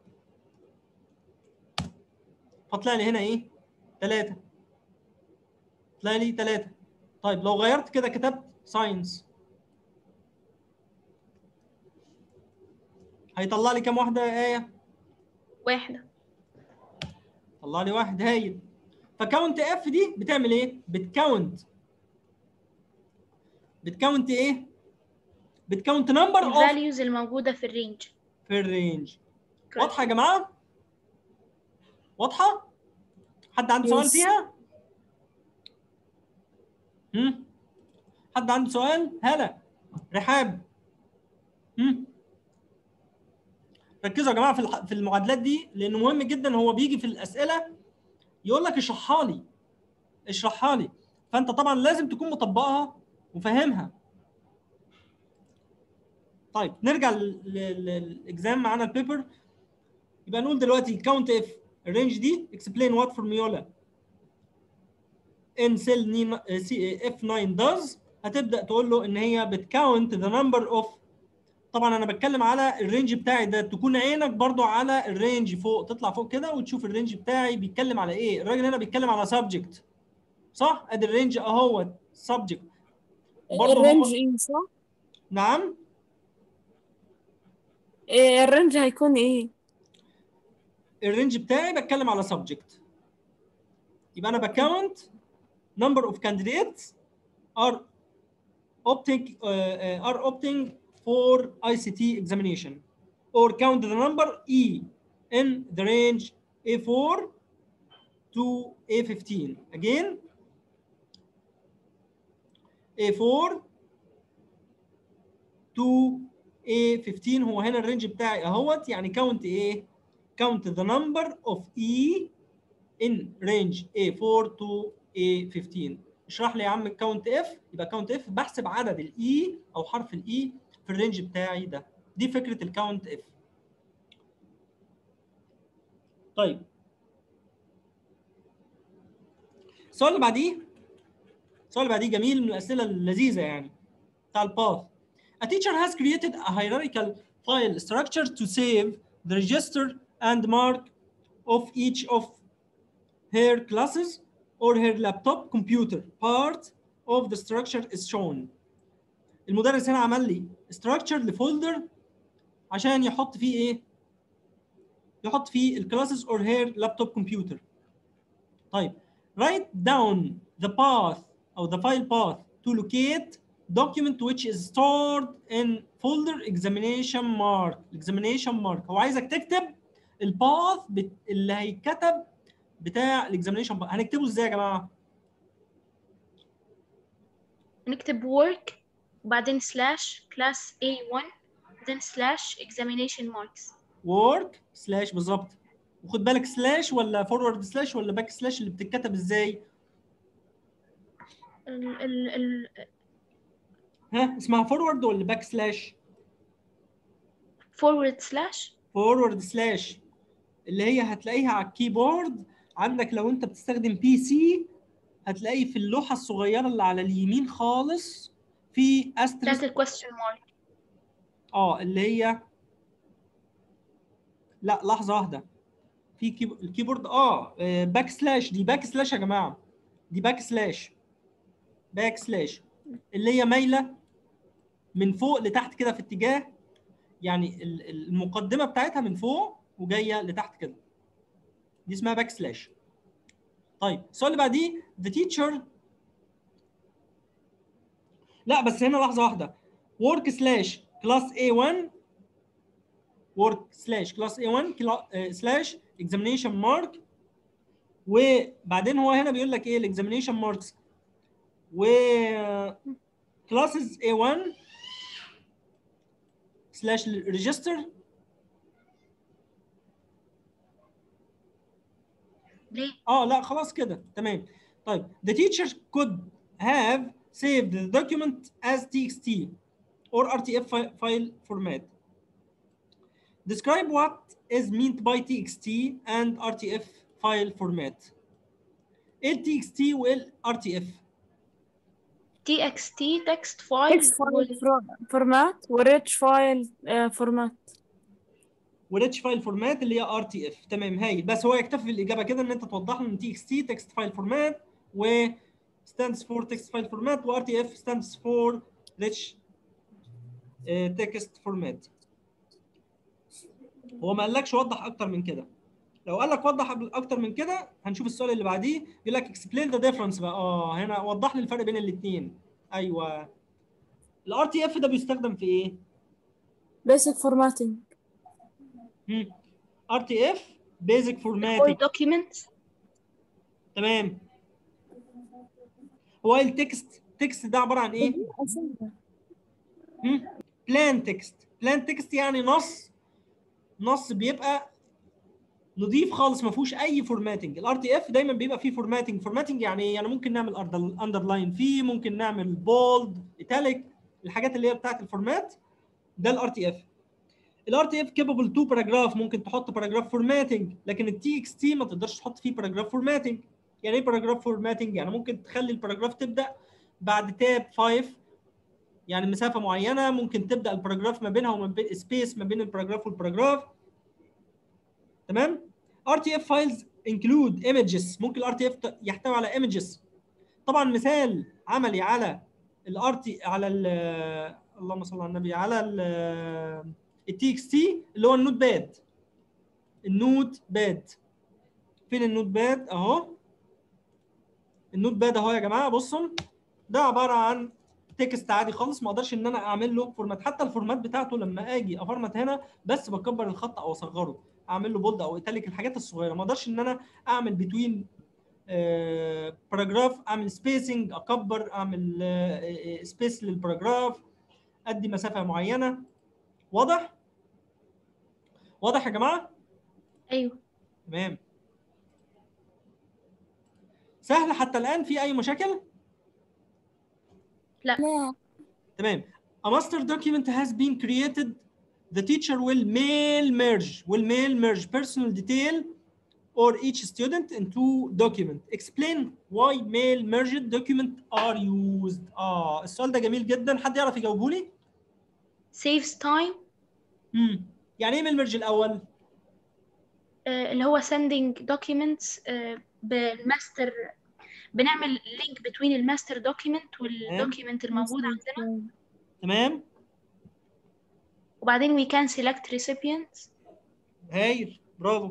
Speaker 1: فطلع لي هنا ايه؟ 3. طلع لي 3. طيب لو غيرت كده كتبت ساينس هيطلع لي كام واحده يا ايه؟
Speaker 3: 1.
Speaker 1: طلع لي 1. هايل. فكاونت اف دي بتعمل ايه؟ بتكاونت ايه؟ بتكاونت نمبر اوف
Speaker 3: الفاليوز الموجودة في الرينج.
Speaker 1: في الرينج. واضحه يا جماعه؟ واضحه؟ حد عنده سؤال
Speaker 2: Yes.
Speaker 1: فيها؟ حد عنده سؤال؟ هلا رحاب. ركزوا يا جماعه في المعادلات دي لانه مهم جدا. هو بيجي في الاسئله يقول لك اشرحها لي اشرحها لي، فانت طبعا لازم تكون مطبقها وفاهمها. طيب نرجع للاكزام معانا البيبر. يبقى نقول دلوقتي count if الرينج دي explain what formula in cell F9 does. هتبدا تقول له ان هي بتكاونت the number of، طبعا انا بتكلم على الرينج بتاعي ده، تكون عينك برضو على الرينج فوق، تطلع فوق كده وتشوف الرينج بتاعي بيتكلم على ايه. الراجل هنا بيتكلم على سبجكت صح؟ ادي الرينج اهو سبجكت برضو
Speaker 2: الرينج
Speaker 1: هو.
Speaker 2: ايه صح؟
Speaker 1: نعم
Speaker 2: الرينج هيكون ايه؟
Speaker 1: الرينج بتاعي بتكلم على سبجكت، يبقى انا بكاونت number of candidates are opting for ICT examination or count the number E in the range A4 to A15. Again A4 to A15 هو هنا الرينج بتاعي اهوت، يعني count ايه؟ count the number of E in range A4 to A15. اشرح لي يا عم count F. يبقى count F بحسب عدد الإي أو حرف الإي في الرينج بتاعي ده. دي فكرة الكاونت F. طيب السؤال اللي بعديه جميل، من الأسئلة اللذيذة يعني بتاع الباث. A teacher has created a hierarchical file structure to save the register and mark of each of her classes or her laptop computer. Part of the structure is shown. المدرس هنا عمل لي structure لفولدر عشان يحط فيه ايه؟ يحط فيه الكلاسز or her laptop computer. طيب write down the path or the file path to locate document which is stored in folder examination mark. هو عايزك تكتب الباث اللي هيتكتب بتاع الاكزامينيشن. هنكتبه ازاي يا جماعه؟
Speaker 3: نكتب work وبعدين slash class A1 then slash examination marks.
Speaker 1: work سلاش بالظبط. وخد بالك سلاش ولا فورورد سلاش ولا باك سلاش اللي بتتكتب ازاي؟ ها اسمها فورورد ولا باك سلاش؟
Speaker 3: forward
Speaker 1: سلاش اللي هي هتلاقيها على الكيبورد عندك. لو انت بتستخدم بي سي هتلاقي في اللوحه الصغيره اللي على اليمين خالص في
Speaker 3: بتاعت
Speaker 1: استرس.
Speaker 3: question mark.
Speaker 1: اللي هي لا لحظه واحده، في الكيبورد باك سلاش. دي باك سلاش يا جماعه، دي باك سلاش اللي هي مايله من فوق لتحت كده في اتجاه، يعني المقدمه بتاعتها من فوق وجايه لتحت كده، دي اسمها باك سلاش. طيب السؤال اللي بعديه the teacher، لا بس هنا لحظه واحده، work slash class A1 slash examination mark. وبعدين هو هنا بيقول لك ايه الاكزامينيشن ماركس و classes A1 slash register.
Speaker 3: ليه؟
Speaker 1: لا خلاص كده تمام. طيب the teacher could have saved the document as TXT or RTF file format. Describe what is meant by TXT and RTF file format. ايه التي اكس تي وايه الار تي اف؟
Speaker 3: txt text file
Speaker 2: text file format وريتش فايل format.
Speaker 1: وريتش فايل فورمات اللي هي ار تي اف. تمام هايل. بس هو يكتفي في الاجابه كده ان انت توضح له ان تي اكس تي تكست فايل فورمات و stands for text file format و RTF stands for rich text format. هو ما قالكش وضح اكتر من كده. لو قال لك وضح اكتر من كده هنشوف السؤال اللي بعديه بيقول لك explain the difference بقى. هنا وضح لي الفرق بين الاثنين. ايوه الار تي اف ده بيستخدم في ايه؟
Speaker 2: basic formatting.
Speaker 1: ار تي اف basic formatting.
Speaker 3: documents.
Speaker 1: تمام. هو التكست ده عباره عن ايه؟ بلان تكست. بلان تكست يعني نص بيبقى نضيف خالص ما فيهوش اي فورماتنج. الار تي اف دايما بيبقى فيه فورماتنج يعني ايه؟ يعني ممكن نعمل اندرلاين فيه، ممكن نعمل بولد ايتاليك، الحاجات اللي هي بتاعت الفورمات ده الار تي اف. الار تي اف كيبل تو باراجراف، ممكن تحط باراجراف فورماتنج، لكن التي اكس تي ما تقدرش تحط فيه باراجراف فورماتنج. يعني ايه باراجراف فورماتنج؟ يعني ممكن تخلي الباراجراف تبدا بعد تاب 5 يعني مسافه معينه، ممكن تبدا الباراجراف ما بينها وما بين سبيس ما بين الباراجراف والباراجراف. تمام. RTF files include images. ممكن الار تي اف يحتوي على images. طبعا مثال عملي على الار تي على اللهم صل على النبي على التي اكس تي اللي هو النوت باد. النوت باد فين النوت باد؟ اهو النوت باد اهو يا جماعه. بصوا ده عباره عن تكست عادي خالص، ما اقدرش ان انا اعمل له فورمات. حتى الفورمات بتاعته لما اجي افورمات هنا بس بكبر الخط او اصغره، اعمل له بولد او ايتاليك، الحاجات الصغيره. ما اقدرش ان انا اعمل بتوين باراجراف، اعمل سبيسنج، اكبر، اعمل سبيس للباراجراف، ادي مسافه معينه. واضح؟ واضح يا جماعه؟
Speaker 3: ايوه
Speaker 1: تمام. سهل حتى الان؟ في اي مشاكل؟
Speaker 3: لا.
Speaker 1: تمام. A master document has been created. The teacher will merge personal detail or each student into document. Explain why mail merged document are used. السؤال ده جميل جدا. حد يعرف يجاوبه لي؟
Speaker 3: saves time.
Speaker 1: يعني ايه mail merge الاول؟
Speaker 3: اللي هو sending documents بالماستر، بنعمل link between الماستر document والdocument الموجود عندنا.
Speaker 1: تمام.
Speaker 3: وبعدين we can select recipients.
Speaker 1: هايل برافو.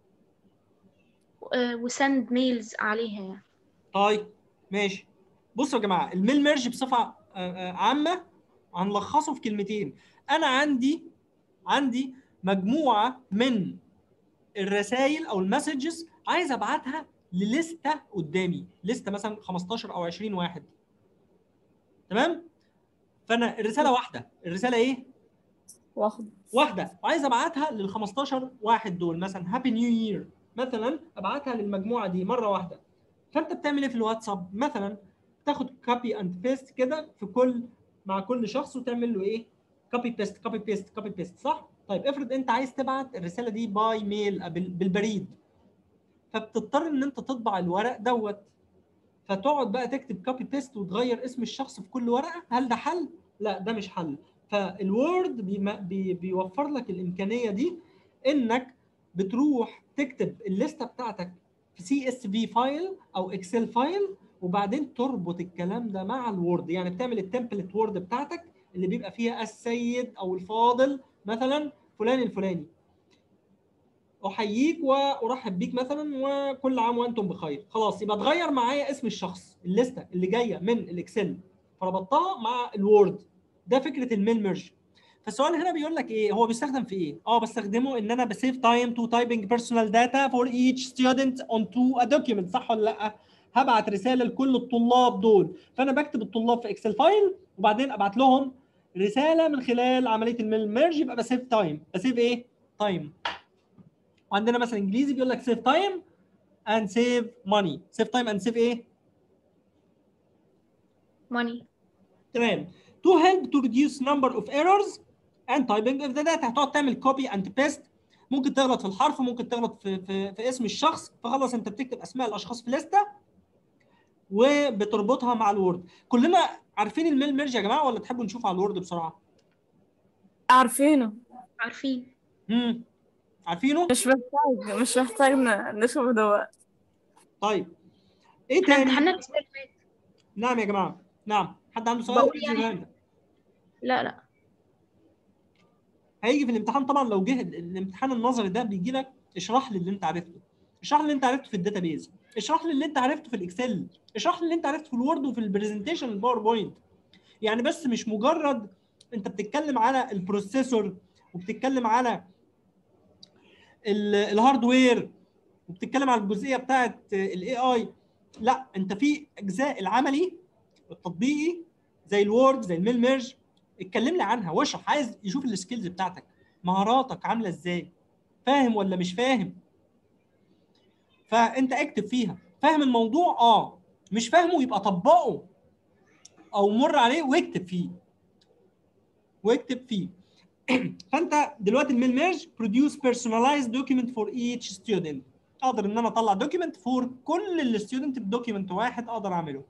Speaker 3: وsend mails عليها يعني.
Speaker 1: طيب ماشي. بصوا يا جماعه الميل ميرج بصفه عامه هنلخصه في كلمتين. انا عندي مجموعه من الرسائل او المسجز عايز ابعتها لليسته قدامي، لسته مثلا 15 او 20 واحد. تمام. فانا الرساله واحده. الرساله ايه؟ واحده وعايز ابعتها لل 15 واحد دول. مثلا هابي نيو يير مثلا، ابعتها للمجموعه دي مره واحده. فانت بتعمل ايه في الواتساب؟ مثلا تاخد كوبي اند بيست كده في مع كل شخص وتعمل له ايه؟ كوبي بيست كوبي بيست كوبي بيست، صح؟ طيب افرض انت عايز تبعت الرساله دي باي ميل بالبريد، فبتضطر ان انت تطبع الورق دوت، فتقعد بقى تكتب كوبي بيست وتغير اسم الشخص في كل ورقه. هل ده حل؟ لا ده مش حل. فالوورد بيوفر لك الامكانيه دي، انك بتروح تكتب الليسته بتاعتك في CSV فايل او اكسل فايل، وبعدين تربط الكلام ده مع الوورد. يعني بتعمل التمبلت وورد بتاعتك اللي بيبقى فيها السيد او الفاضل مثلا فلان الفلاني، احييك وارحب بيك مثلا وكل عام وانتم بخير. خلاص يبقى اتغير معايا اسم الشخص، الليسته اللي جايه من الاكسل فربطتها مع الوورد. ده فكره الميل ميرج. فالسؤال هنا بيقول لك ايه هو بيستخدم في ايه؟ بستخدمه ان انا بسيف تايم تو تايبنج بيرسونال داتا فور ايتش ستودنت اون تو ا دوكيمنت، صح ولا لا؟ هبعت رساله لكل الطلاب دول، فانا بكتب الطلاب في اكسل فايل وبعدين ابعت لهم رساله من خلال عمليه الميل ميرج. يبقى بسيف تايم. بسيف ايه؟ تايم. وعندنا مثلا انجليزي بيقول لك save time and save money. save time and save ايه؟
Speaker 3: money.
Speaker 1: تمام. to help to reduce number of errors and typing of the data. هتقعد تعمل copy and paste، ممكن تغلط في الحرف، ممكن تغلط في اسم الشخص، فخلاص انت بتكتب اسماء الاشخاص في لسته وبتربطها مع الوورد. كلنا عارفين الميل ميرج يا جماعه، ولا تحبوا نشوف على الوورد بسرعه؟
Speaker 2: عارفينه.
Speaker 3: عارفين.
Speaker 1: عارفينه؟
Speaker 2: مش محتاج نشوف دلوقتي.
Speaker 1: طيب ايه
Speaker 3: احنا
Speaker 1: تاني؟
Speaker 3: امتحاننا الأسبوع اللي فات.
Speaker 1: نعم يا جماعه، نعم. حد عنده سؤال؟
Speaker 3: بقول يعني لا
Speaker 1: هيجي في الامتحان طبعا. لو جه الامتحان النظري ده بيجي لك اشرح لي اللي انت عرفته، اشرح لي اللي انت عرفته في الداتابيز، اشرح لي اللي انت عرفته في الاكسل، اشرح لي اللي انت عرفته في الوورد وفي البرزنتيشن الباوربوينت. يعني بس مش مجرد انت بتتكلم على البروسيسور وبتتكلم على الهاردوير وبتتكلم على الجزئيه بتاعه الاي اي، لا انت في اجزاء العملي التطبيقي زي الوورد زي الميل ميرج اتكلم لي عنها واشرح. عايز يشوف السكيلز بتاعتك، مهاراتك عامله ازاي، فاهم ولا مش فاهم. فانت اكتب فيها فاهم الموضوع، مش فاهمه يبقى طبقه او مر عليه واكتب فيه. فانت دلوقتي الميل ميرج produce personalized document for each student. اقدر ان انا اطلع دوكيمنت فور كل الستودنت بدوكيمنت واحد اقدر اعمله.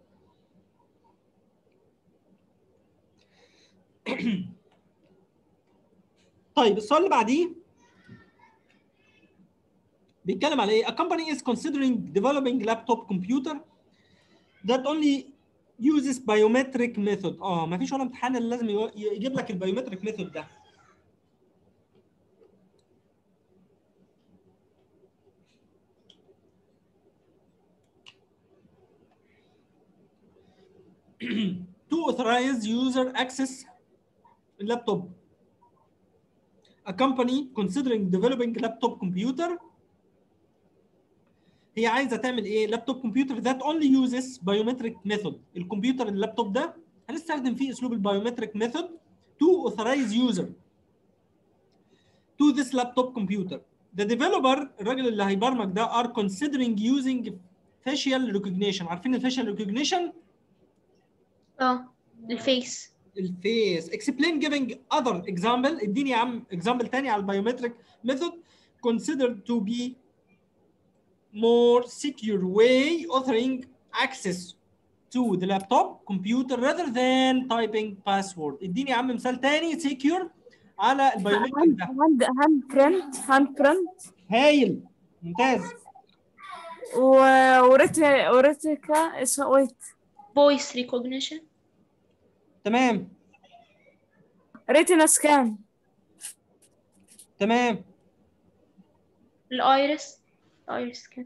Speaker 1: طيب السؤال اللي بعديه بيتكلم على ايه؟ A company is considering developing laptop computer that only uses biometric method. ما فيش ولا امتحان اللي لازم يجيب لك البايومتريك ميثود ده. To authorize user access laptop. A company considering developing laptop computer هي عايزه تعمل ايه؟ لابتوب كمبيوتر that only uses biometric method. الكمبيوتر اللابتوب ده هنستخدم فيه اسلوب البايومتريك method to authorize user to this laptop computer. The developer الراجل اللي هيبرمج ده are considering using facial recognition. عارفين الفيشال recognition؟
Speaker 3: الفيس.
Speaker 1: Explain giving other example. اديني يا عم example تاني على البايومتريك method considered to be more secure way authoring access to the laptop computer rather than typing password. اديني يا عم مثال تاني secure على البايومتريك ده.
Speaker 2: هاند برنت.
Speaker 1: هايل، ممتاز.
Speaker 2: وريتيكا اسمه ويت.
Speaker 3: فويس ريكوجنيشن.
Speaker 1: تمام.
Speaker 2: ريتينا سكان.
Speaker 1: تمام.
Speaker 3: الايرس سكان.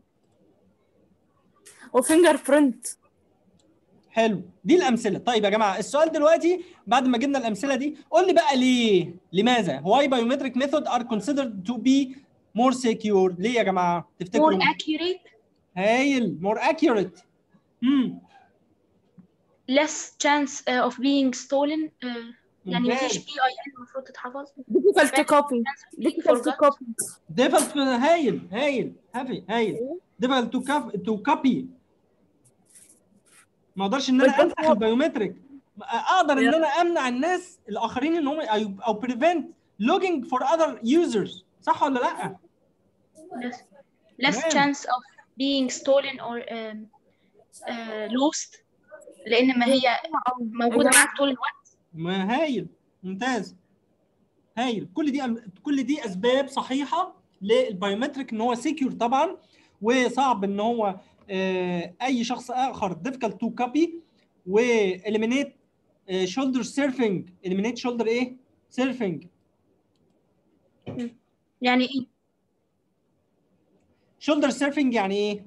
Speaker 2: وفينجر برنت.
Speaker 1: حلو، دي الامثله. طيب يا جماعه السؤال دلوقتي بعد ما جبنا الامثله دي قول لي بقى لماذا why biometric method are considered to be more secure؟ ليه يا جماعه تفتكروا؟
Speaker 3: more accurate.
Speaker 1: هايل، more accurate.
Speaker 3: less chance of being stolen. يعني مفيش PIN المفروض تتحفظ.
Speaker 2: difficult to copy.
Speaker 1: difficult. هايل difficult to copy. ما اقدرش ان انا انسخ البايومتريك. اقدر ان انا امنع الناس الاخرين ان هم او prevent logging for other users. صح ولا لا؟
Speaker 3: less chance of being stolen or lost لان ما هي موجوده معاك طول الوقت.
Speaker 1: ما هايل، ممتاز، هايل. كل دي اسباب صحيحه للبايومتريك ان هو سيكيور طبعا، وصعب ان هو اي شخص اخر difficult to copy، و eliminate shoulder surfing. eliminate shoulder ايه؟ surfing.
Speaker 3: يعني ايه؟
Speaker 1: shoulder surfing يعني ايه؟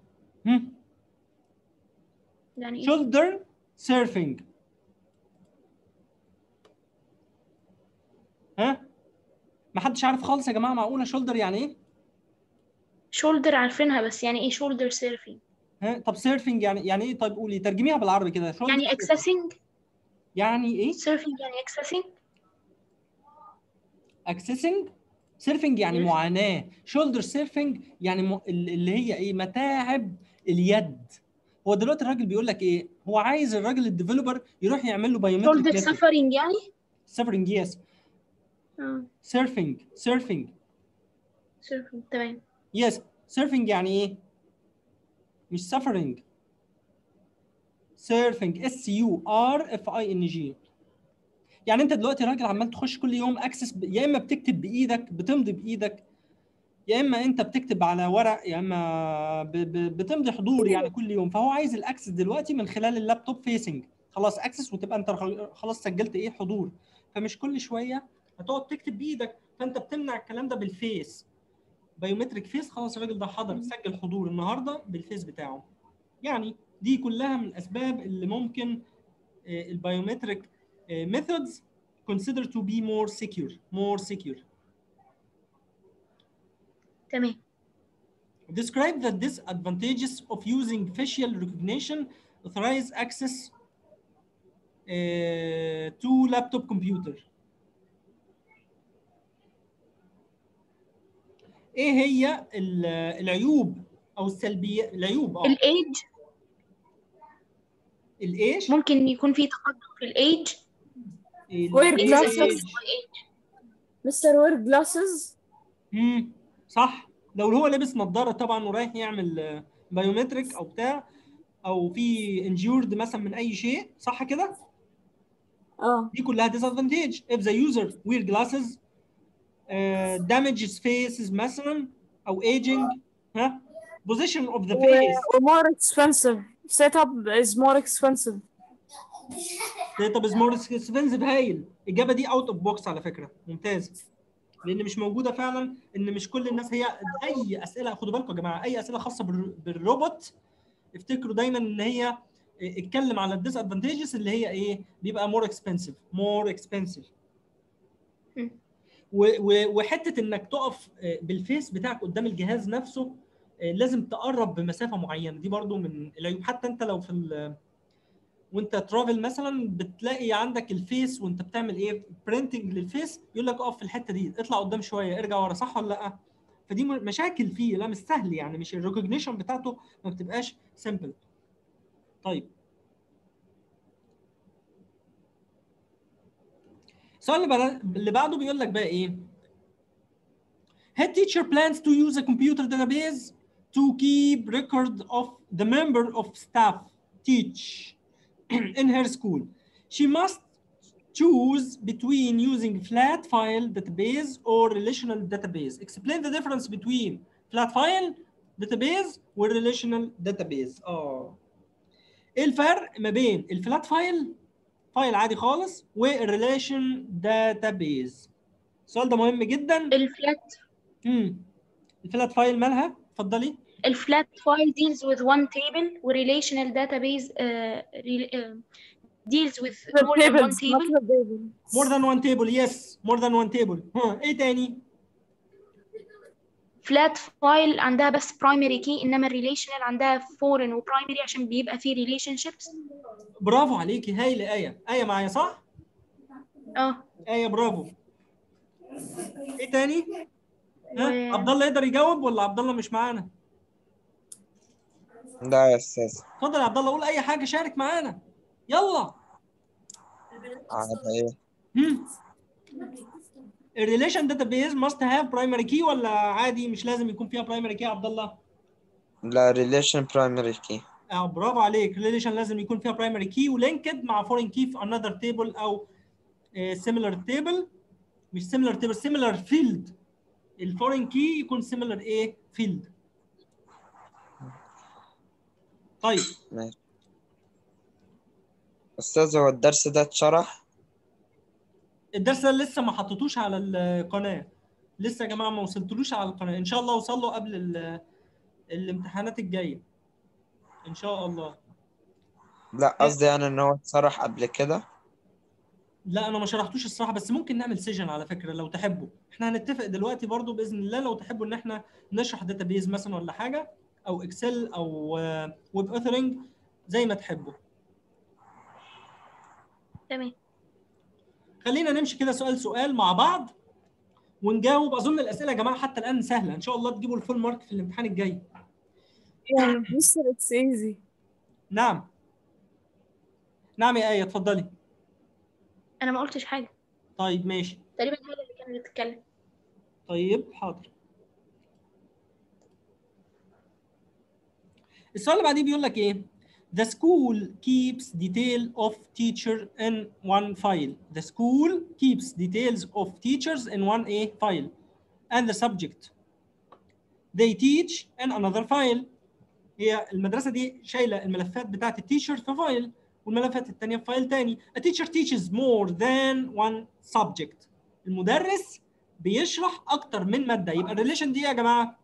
Speaker 3: يعني ايه؟
Speaker 1: shoulder surfing. ما حدش عارف خالص يا جماعه؟ معقوله shoulder يعني ايه؟
Speaker 3: shoulder عارفينها، بس يعني ايه shoulder surfing؟
Speaker 1: طب surfing يعني ايه؟ طيب قولي ترجميها بالعربي كده.
Speaker 3: يعني accessing.
Speaker 1: يعني ايه؟
Speaker 3: surfing يعني
Speaker 1: accessing. surfing يعني
Speaker 3: yes.
Speaker 1: معاناه. shoulder surfing يعني اللي هي ايه؟ متاعب اليد. هو دلوقتي الراجل بيقول لك ايه؟ هو عايز الراجل الديفلوبر يروح يعمل له بايومتريك
Speaker 3: shoulder suffering يعني
Speaker 1: suffering. yes. surfing
Speaker 3: تمام.
Speaker 1: yes. surfing يعني ايه؟ مش suffering. surfing SURFING. يعني انت دلوقتي راجل عمال تخش كل يوم اكسس، يا اما بتكتب بايدك بتمضي بايدك، يا اما انت بتكتب على ورق، يا اما بتمضي حضور يعني كل يوم. فهو عايز الاكسس دلوقتي من خلال اللابتوب فيسنج، خلاص اكسس وتبقى انت خلاص سجلت ايه حضور، فمش كل شويه هتقعد تكتب بايدك. فانت بتمنع الكلام ده بالفيس، بايومتريك فيس. خلاص الراجل ده حضر سجل حضور النهارده بالفيس بتاعه. يعني دي كلها من الاسباب اللي ممكن البايومتريك methods consider to be more secure.
Speaker 3: تمام.
Speaker 1: Describe the disadvantages of using facial recognition authorized access to laptop computer. ايه هي العيوب او السلبيات؟ العيوب
Speaker 3: الايج،
Speaker 1: الايش؟
Speaker 3: ممكن يكون في تقدم في الايج.
Speaker 2: wear glasses. مستر wear glasses.
Speaker 1: صح، لو هو لابس نظاره طبعا ورايح يعمل بايومتريك او بتاع، او في انجورد مثلا من اي شيء، صح كده؟ دي كلها disadvantage. if the user wear glasses damages faces مثلا او aging، ها position of the face.
Speaker 2: more expensive. setup is more expensive.
Speaker 1: setup is more expensive. هايل، الاجابه دي اوت اوف بوكس على فكره، ممتاز، لان مش موجوده فعلا. ان مش كل الناس هي اي اسئله، خدوا بالكم يا جماعه، اي اسئله خاصه بالروبوت افتكروا دايما ان هي اتكلم على الديس ادفانتجز اللي هي ايه، بيبقى مور اكسبنسيف. وحته انك تقف بالفيس بتاعك قدام الجهاز نفسه، لازم تقرب بمسافه معينه، دي برضو من العيوب. حتى انت لو في وانت ترافل مثلا بتلاقي عندك الفيس وانت بتعمل ايه برينتنج للفيس، يقول لك اقف في الحته دي، اطلع قدام شويه، ارجع ورا، صح ولا لا؟ فدي مشاكل فيه، لا مش سهل يعني، مش الريكوجنيشن بتاعته ما بتبقاش سمبل. طيب السؤال اللي بعده بيقول لك بقى ايه؟ Head teacher plans to use a computer database to keep record of the member of staff teach in her school. She must choose between using flat file database or relational database. Explain the difference between flat file database و relational database. ايه الفرق ما بين الفلات فايل عادي خالص والريليشن داتابيز؟ السؤال ده مهم جدا. الفلات فايل مالها؟ اتفضلي.
Speaker 3: الفلات فايل deals with one table و relational database deals with more than one table.
Speaker 1: more than one table, yes, more than one table. ايه تاني؟
Speaker 3: فلات فايل عندها بس برايمري كي، انما الريليشنال عندها فورن وبرايمري عشان بيبقى فيه ريليشن شيبس.
Speaker 1: برافو عليكي، هايله. ايه معايا صح؟ ايه برافو. ايه تاني؟ عبد الله يقدر يجاوب ولا عبد الله مش معانا؟
Speaker 4: لا يا استاذ.
Speaker 1: اتفضل يا عبد الله، قول اي حاجه، شارك معانا يلا.
Speaker 4: على ايه؟
Speaker 1: الريليشن داتابيز ماست هاف برايمري كي ولا عادي مش لازم يكون فيها برايمري كي يا عبد الله؟
Speaker 4: لا ريليشن برايمري كي.
Speaker 1: برافو عليك، ريليشن لازم يكون فيها برايمري كي ولينكد مع فورين كي في انذر تيبل او سيميلر تيبل، مش سيميلر تيبل، سيميلر فيلد. الفورين كي يكون سيميلر ايه فيلد. طيب
Speaker 4: ماشي استاذ، هو الدرس ده اتشرح؟
Speaker 1: الدرس ده لسه ما حطيتوش على القناه، لسه يا جماعه ما وصلتلوش على القناه، ان شاء الله اوصل له قبل الامتحانات الجايه ان شاء الله.
Speaker 4: لا قصدي يعني ان هو اتشرح قبل كده.
Speaker 1: لا انا ما شرحتوش الصراحه، بس ممكن نعمل سيجن على فكره لو تحبوا. احنا هنتفق دلوقتي برضو باذن الله لو تحبوا ان احنا نشرح داتابيز مثلا ولا حاجه، او اكسل او ويب اوثرنج، زي ما تحبوا.
Speaker 3: تمام.
Speaker 1: خلينا نمشي كده سؤال سؤال مع بعض ونجاوب. اظن الاسئله يا جماعه حتى الان سهله، ان شاء الله تجيبوا الفول مارك في الامتحان الجاي.
Speaker 2: Mister, it's easy.
Speaker 1: نعم يا ايه اتفضلي.
Speaker 3: انا ما قلتش حاجه.
Speaker 1: طيب ماشي.
Speaker 3: تقريبا هي اللي كانت بتتكلم.
Speaker 1: طيب حاضر. السؤال اللي بعديه بيقول لك ايه؟ The school keeps detail of teacher in one file. The school keeps details of teachers in one file. And the subject they teach in another file. هي المدرسة دي شايلة الملفات بتاعت التيشر في فايل والملفات التانية في فايل تاني. A teacher teaches more than one subject. المدرس بيشرح أكتر من مادة. يبقى الريليشن دي يا جماعة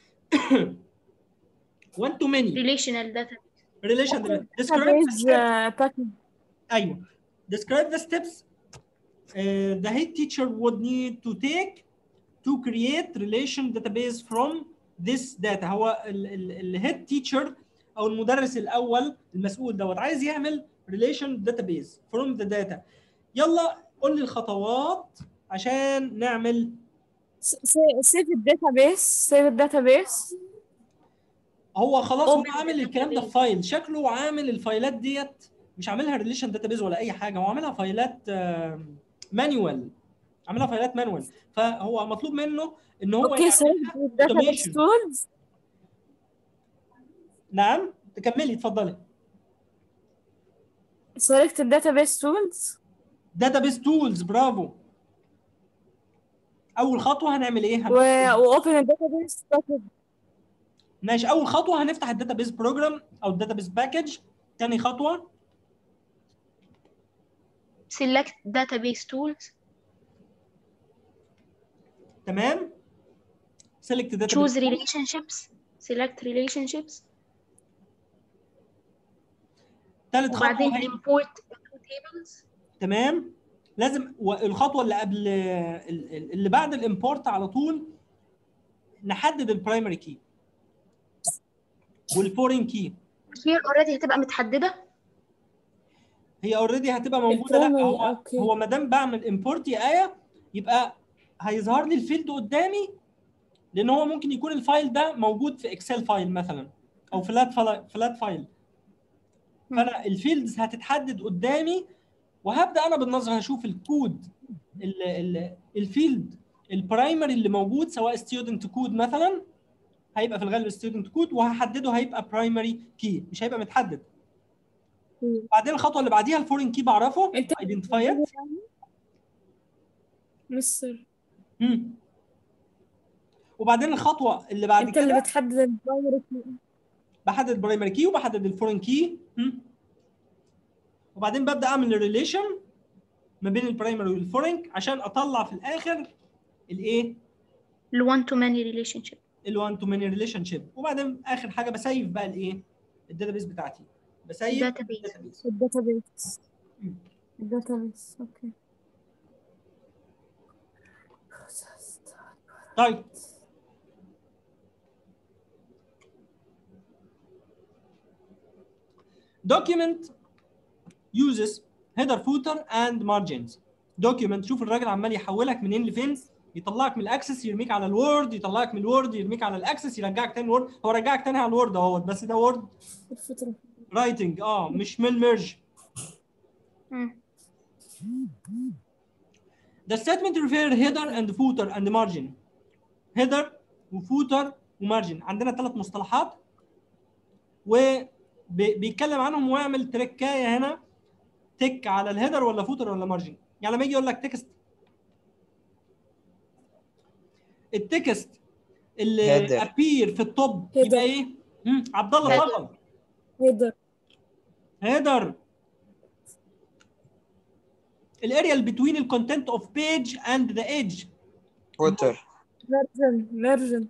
Speaker 1: one to many.
Speaker 3: relational data.
Speaker 1: Relation describe the steps.
Speaker 2: package.
Speaker 1: أيوه. Describe the steps the head teacher would need to take to create relation database from this data. هو الهيد تيتشر او المدرس الاول المسؤول دوت عايز يعمل relation database from the data. يلا قول لي الخطوات عشان نعمل
Speaker 2: save الداتابيس.
Speaker 1: هو خلاص هو عامل الكلام ده في فايل. شكله عامل الفايلات ديت مش عاملها relation database ولا اي حاجه. هو عاملها فايلات مانيوال. عاملها فايلات مانوال. فهو مطلوب منه ان هو
Speaker 2: يعمل tools.
Speaker 1: نعم تكملي اتفضلي.
Speaker 2: select database tools.
Speaker 1: database tools برافو. اول خطوه هنعمل ايه؟
Speaker 2: open database package.
Speaker 1: ماشي. اول خطوه هنفتح الداتابيس بروجرام او الداتابيس باكج. ثاني خطوه
Speaker 3: select database tools.
Speaker 1: تمام. select database
Speaker 3: choose relationships. select relationships.
Speaker 1: ثالث خطوه
Speaker 3: وبعدين import two tables.
Speaker 1: تمام. لازم الخطوه اللي قبل اللي بعد الامبورت على طول نحدد البرايمري كي والفورين كي.
Speaker 3: هي اوريدي هتبقى متحدده.
Speaker 1: هي اوريدي هتبقى موجوده. لا هو ما دام بعمل امبورت يا ايه يبقى هيظهر لي الفيلد قدامي لان هو ممكن يكون الفايل ده موجود في اكسل فايل مثلا او فلات فايل. فانا الفيلدز هتتحدد قدامي وهبدا انا بالنظر هشوف الكود الفيلد البرايمري اللي موجود سواء ستودنت كود مثلا هيبقى في الغالب ستودنت كود وهحدده هيبقى برايمري كي مش هيبقى متحدد. بعدين الخطوه اللي بعديها الفورين كي بعرفه ايدنتيفايد
Speaker 2: مستر.
Speaker 1: وبعدين الخطوه اللي بعد
Speaker 2: انت
Speaker 1: كده
Speaker 2: اللي بتحدد البرايمري كي.
Speaker 1: بحدد البرايمري كي وبحدد الفورين كي. وبعدين ببدا اعمل الريليشن ما بين البرايمري والفورين عشان اطلع في الاخر الايه
Speaker 3: الوان تو ماني ريليشن شيب.
Speaker 1: الوان تو ماني ريليشن شيب. وبعدين اخر حاجه بسيف بقى الايه الداتابيس بتاعتي. بسيف
Speaker 2: الداتابيس. اوكي.
Speaker 1: طيب document uses header footer and margins. document شوف الراجل عمال يحولك منين لفين. يطلعك من الاكسس يرميك على الوورد يطلعك من الوورد يرميك على الاكسس يرجعك تاني وورد. هو رجعك تاني على الوورد اهوت بس ده وورد رايتنج مش من ميرج. The statement refer header and footer and margin. header وفوتر ومارجن عندنا 3 مصطلحات وبيتكلم عنهم ويعمل تركايه هنا تك على الهيدر ولا فوتر ولا مارجن. يعني لما يجي يقول لك تكست التكست اللي ابير في التوب يبقى ايه؟ عبد الله اتفضل. هيدر. الاريا اللي بتوين الكونتنت اوف بيج اند ذا ايدج.
Speaker 4: فوتر.
Speaker 2: مارجن.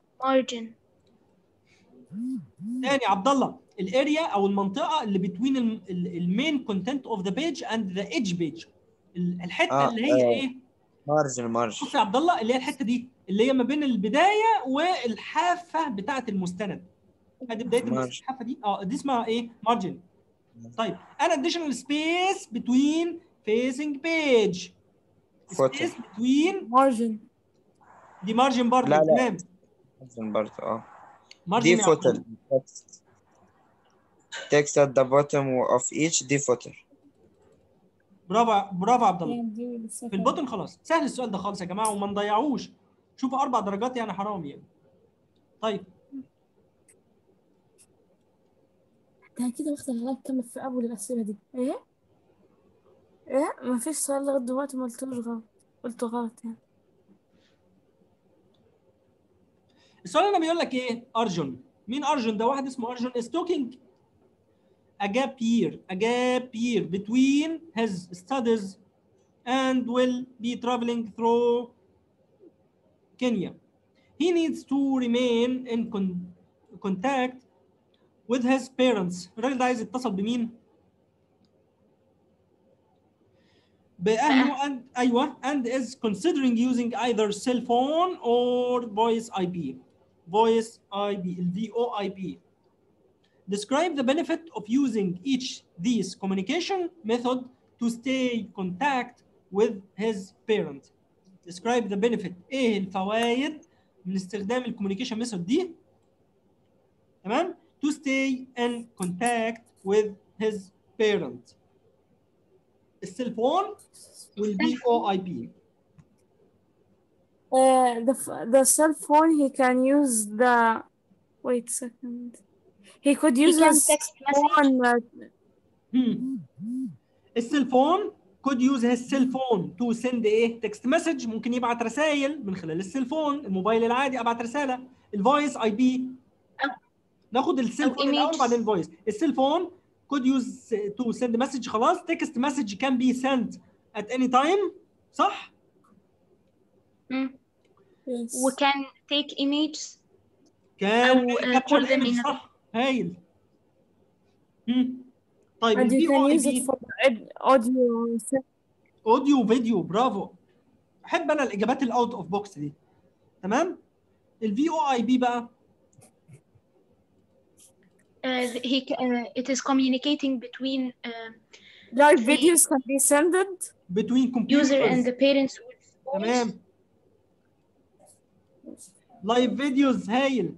Speaker 1: تاني عبد الله الاريا او المنطقه اللي بتوين المين كونتنت اوف ذا بيج اند ذا ايدج بيج. الحته اللي هي ايه؟
Speaker 4: مارجن.
Speaker 1: بص يا عبد الله اللي هي الحته دي اللي هي ما بين البدايه والحافه بتاعه المستند. ادي بدايه الحافه دي دي اسمها ايه؟ مارجن. طيب انا اديشنال سبيس بتوين فيسنج بيج. سبيس بتوين
Speaker 2: مارجن.
Speaker 1: دي مارجن برضه. تمام
Speaker 4: مارجن برضه
Speaker 1: مارجن
Speaker 4: دي فوتر. text at the bottom of each دي فوتر.
Speaker 1: برافو عبد الله. في البوتن خلاص سهل السؤال ده خالص يا جماعه وما نضيعوش. شوفوا 4 درجات يعني حرام يعني. طيب
Speaker 2: انت كده واخد عليك كمل في اول الاسئله دي. ايه مفيش سؤال لغايه دلوقتي ما قلتوش غلط، قلته غلط يعني.
Speaker 1: السؤال هنا بيقول لك ايه؟ ارجون. مين ارجون ده؟ واحد اسمه ارجون is talking a gap year between his studies and will be traveling through Kenya. He needs to remain in contact with his parents. الراجل ده عايز يتصل بمين؟ بأهله and أيوه and is considering using either cell phone or voice IP. Voice IP, ال VoIP. Describe the benefit of using each these communication method to stay contact with his parent. Describe the benefit. ايه الفوائد من استخدام الكوميونيكيشن ميثود دي؟ تمام؟ To stay in contact with his parent. السيلفون والVoIP.
Speaker 2: The cell phone he can use the wait a second. He could
Speaker 3: He
Speaker 2: use
Speaker 3: can
Speaker 2: his
Speaker 3: text message.
Speaker 2: phone.
Speaker 1: السيلفون could use his cell phone to send ايه؟ text message. ممكن يبعت رسائل من خلال السيلفون. الموبايل العادي ابعت رساله. الفويس اي بي ناخد السيلفون الاول وبعدين الفويس. السيلفون could use to send message. خلاص. text message can be sent at any time. صح؟
Speaker 2: Yes.
Speaker 3: وكان take images
Speaker 1: كان
Speaker 3: أو
Speaker 1: كابتشر
Speaker 3: call them
Speaker 1: ايمج.
Speaker 3: in
Speaker 1: صح. هايل. طيب
Speaker 2: And you
Speaker 1: الفي
Speaker 2: can
Speaker 1: او اي
Speaker 2: use it
Speaker 1: بي
Speaker 2: for audio.
Speaker 1: اوديو وفيديو. برافو. احب انا الاجابات الاوت اوف بوكس دي. تمام. الفي او اي بي بقى
Speaker 3: it is communicating between
Speaker 2: Live
Speaker 3: the
Speaker 2: videos can be sent.
Speaker 1: between computers.
Speaker 3: user and the parents with voice.
Speaker 1: تمام. لايف فيديوز. هايل.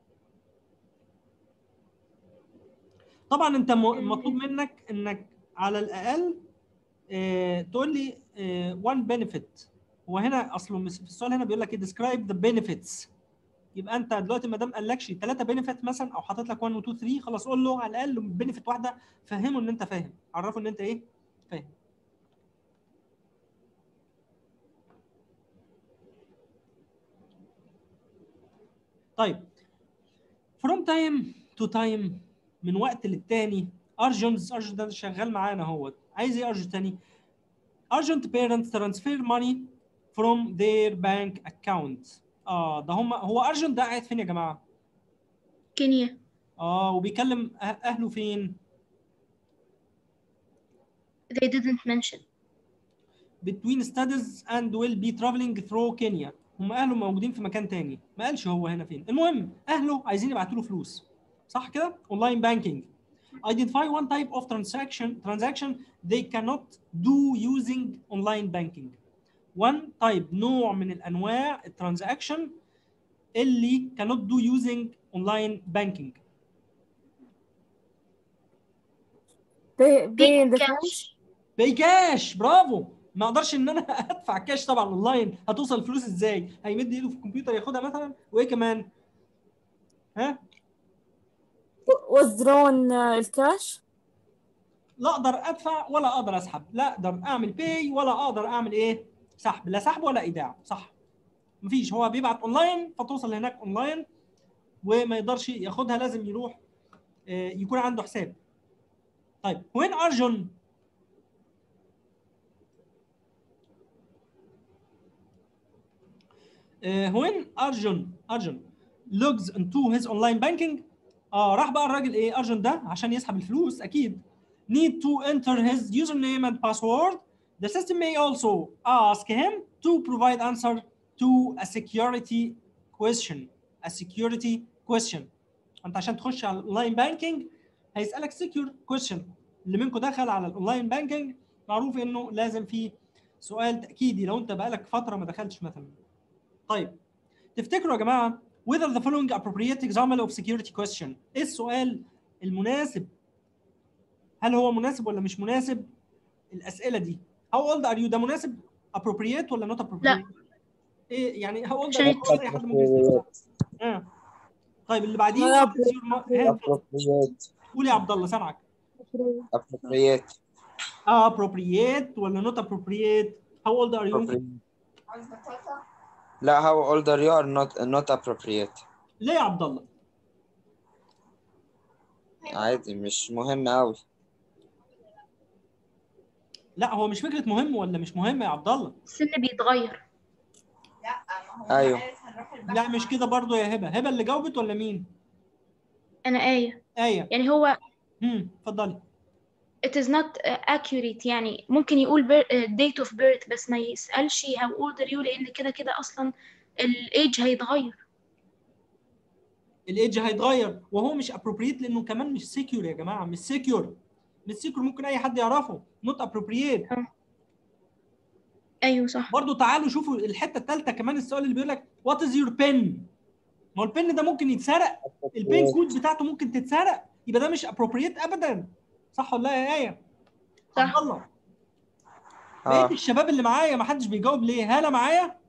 Speaker 1: طبعا انت مطلوب منك انك على الاقل تقول لي one benefit. هو هنا اصله في السؤال هنا بيقول لك ايه؟ describe the benefits. يبقى انت دلوقتي ما دام قالكش 3 بنفيت مثلا او حاطط لك 1 و 2 3 خلاص قول له على الاقل بنفيت واحده. فهمه ان انت فاهم. عرفه ان انت ايه؟ فاهم. طيب from time to time من وقت للتاني ارجون ده شغال معانا اهوت. عايز ايه ارجون تاني؟ urgent parents transfer money from their bank account. ده هو ارجون ده قاعد فين يا جماعه؟
Speaker 3: كينيا.
Speaker 1: وبيكلم اهله فين؟
Speaker 3: They didn't mention.
Speaker 1: between studies and will be traveling through Kenya. هم اهله موجودين في مكان تاني. ما قالش هو هنا فين. المهم اهله عايزين يبعتوا له فلوس. صح كده؟ اونلاين بانكينج. Identify one type of transaction they cannot do using online banking. One type نوع من الانواع الترانزاكشن اللي cannot do using online banking.
Speaker 2: Pay in the cash.
Speaker 1: باي كاش. برافو. ما اقدرش ان انا ادفع كاش طبعا اونلاين. هتوصل الفلوس ازاي؟ هيمد ايده في الكمبيوتر ياخدها مثلا. وايه كمان؟ ها؟
Speaker 2: withdrawn الكاش.
Speaker 1: لا اقدر ادفع ولا اقدر اسحب. لا اقدر اعمل باي ولا اقدر اعمل ايه؟ سحب. لا سحب ولا ايداع. صح. مفيش. هو بيبعت اونلاين فتوصل هناك اونلاين وما يقدرش ياخدها. لازم يروح يكون عنده حساب. طيب وين ارجون؟ when Arjun logs into his online banking. راح بقى الراجل ايه؟ ارجون ده عشان يسحب الفلوس اكيد need to enter his username and password. The system may also ask him to provide answer to a security question. انت عشان تخش على الاونلاين بانكينج هيسالك secure question. اللي منكم دخل على الاونلاين بانكينج معروف انه لازم فيه سؤال تاكيدي لو انت بقالك فتره ما دخلتش مثلا. طيب تفتكروا يا جماعه whether the following appropriate example of security question. ايه السؤال المناسب؟ هل هو مناسب ولا مش مناسب؟ الاسئله دي how old are you ده مناسب appropriate ولا not appropriate؟
Speaker 3: لا.
Speaker 1: ايه يعني how old are you؟ اي حد ممكن يسأل. طيب اللي بعديه what is your
Speaker 4: appropriate.
Speaker 1: قول يا عبد الله سامعك.
Speaker 4: appropriate.
Speaker 1: appropriate ولا not appropriate؟ how old are you؟
Speaker 4: appropriate. لا how old are you are not appropriate.
Speaker 1: ليه يا عبد الله؟
Speaker 4: عادي مش مهم أوي.
Speaker 1: لا هو مش فكره مهم ولا مش مهم يا عبد الله.
Speaker 3: السن بيتغير.
Speaker 4: أيوه.
Speaker 1: لا مش كده برضو يا هبه. هبه اللي جاوبت ولا مين؟
Speaker 3: أنا آية.
Speaker 1: آية.
Speaker 3: يعني هو
Speaker 1: اتفضلي.
Speaker 3: it is not accurate، يعني ممكن يقول date of birth بس ما يسألش how old are you، لأن كده كده أصلا الage هيتغير.
Speaker 1: الايدج هيتغير وهو مش appropriate لأنه كمان مش secure يا جماعة. مش secure. مش secure ممكن أي حد يعرفه. not appropriate.
Speaker 3: أيوه صح.
Speaker 1: برضو تعالوا شوفوا الحتة الثالثة كمان. السؤال اللي بيقول لك what is your pen؟ ما هو البن ده ممكن يتسرق. البين كود بتاعته ممكن تتسرق. يبقى ده مش appropriate أبدا. صح ولا لا يا آية؟
Speaker 3: صح.
Speaker 1: عبد الله. بقيت الشباب اللي معايا ما حدش بيجاوب ليه؟ هلا معايا؟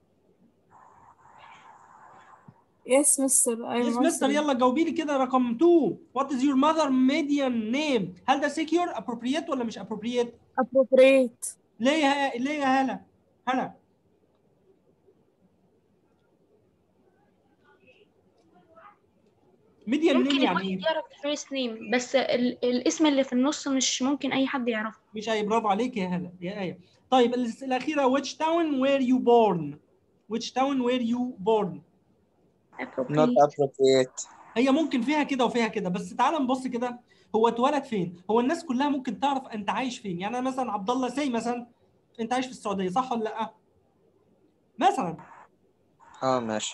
Speaker 2: Yes مستر.
Speaker 1: يس مستر. يلا جاوبي لي كده رقم 2. What is your mother maiden name؟ هل ده secure appropriate ولا مش appropriate؟
Speaker 2: appropriate.
Speaker 1: ليه يا هلا؟ هلا. median
Speaker 3: ممكن
Speaker 1: name يعني
Speaker 3: يكون
Speaker 1: ايه؟
Speaker 3: يعرف first name بس الاسم اللي في النص مش ممكن أي حد يعرفه.
Speaker 1: مش أي. برافو عليك يا هلا يا آية. طيب الأخيرة which town were you born؟ which town were you born؟
Speaker 4: not appropriate.
Speaker 1: هي ممكن فيها كده وفيها كده بس تعال نبص كده. هو اتولد فين؟ هو الناس كلها ممكن تعرف انت عايش فين. يعني انا مثلا عبد الله سي مثلا انت عايش في السعوديه صح ولا لا؟ مثلا.
Speaker 4: ماشي.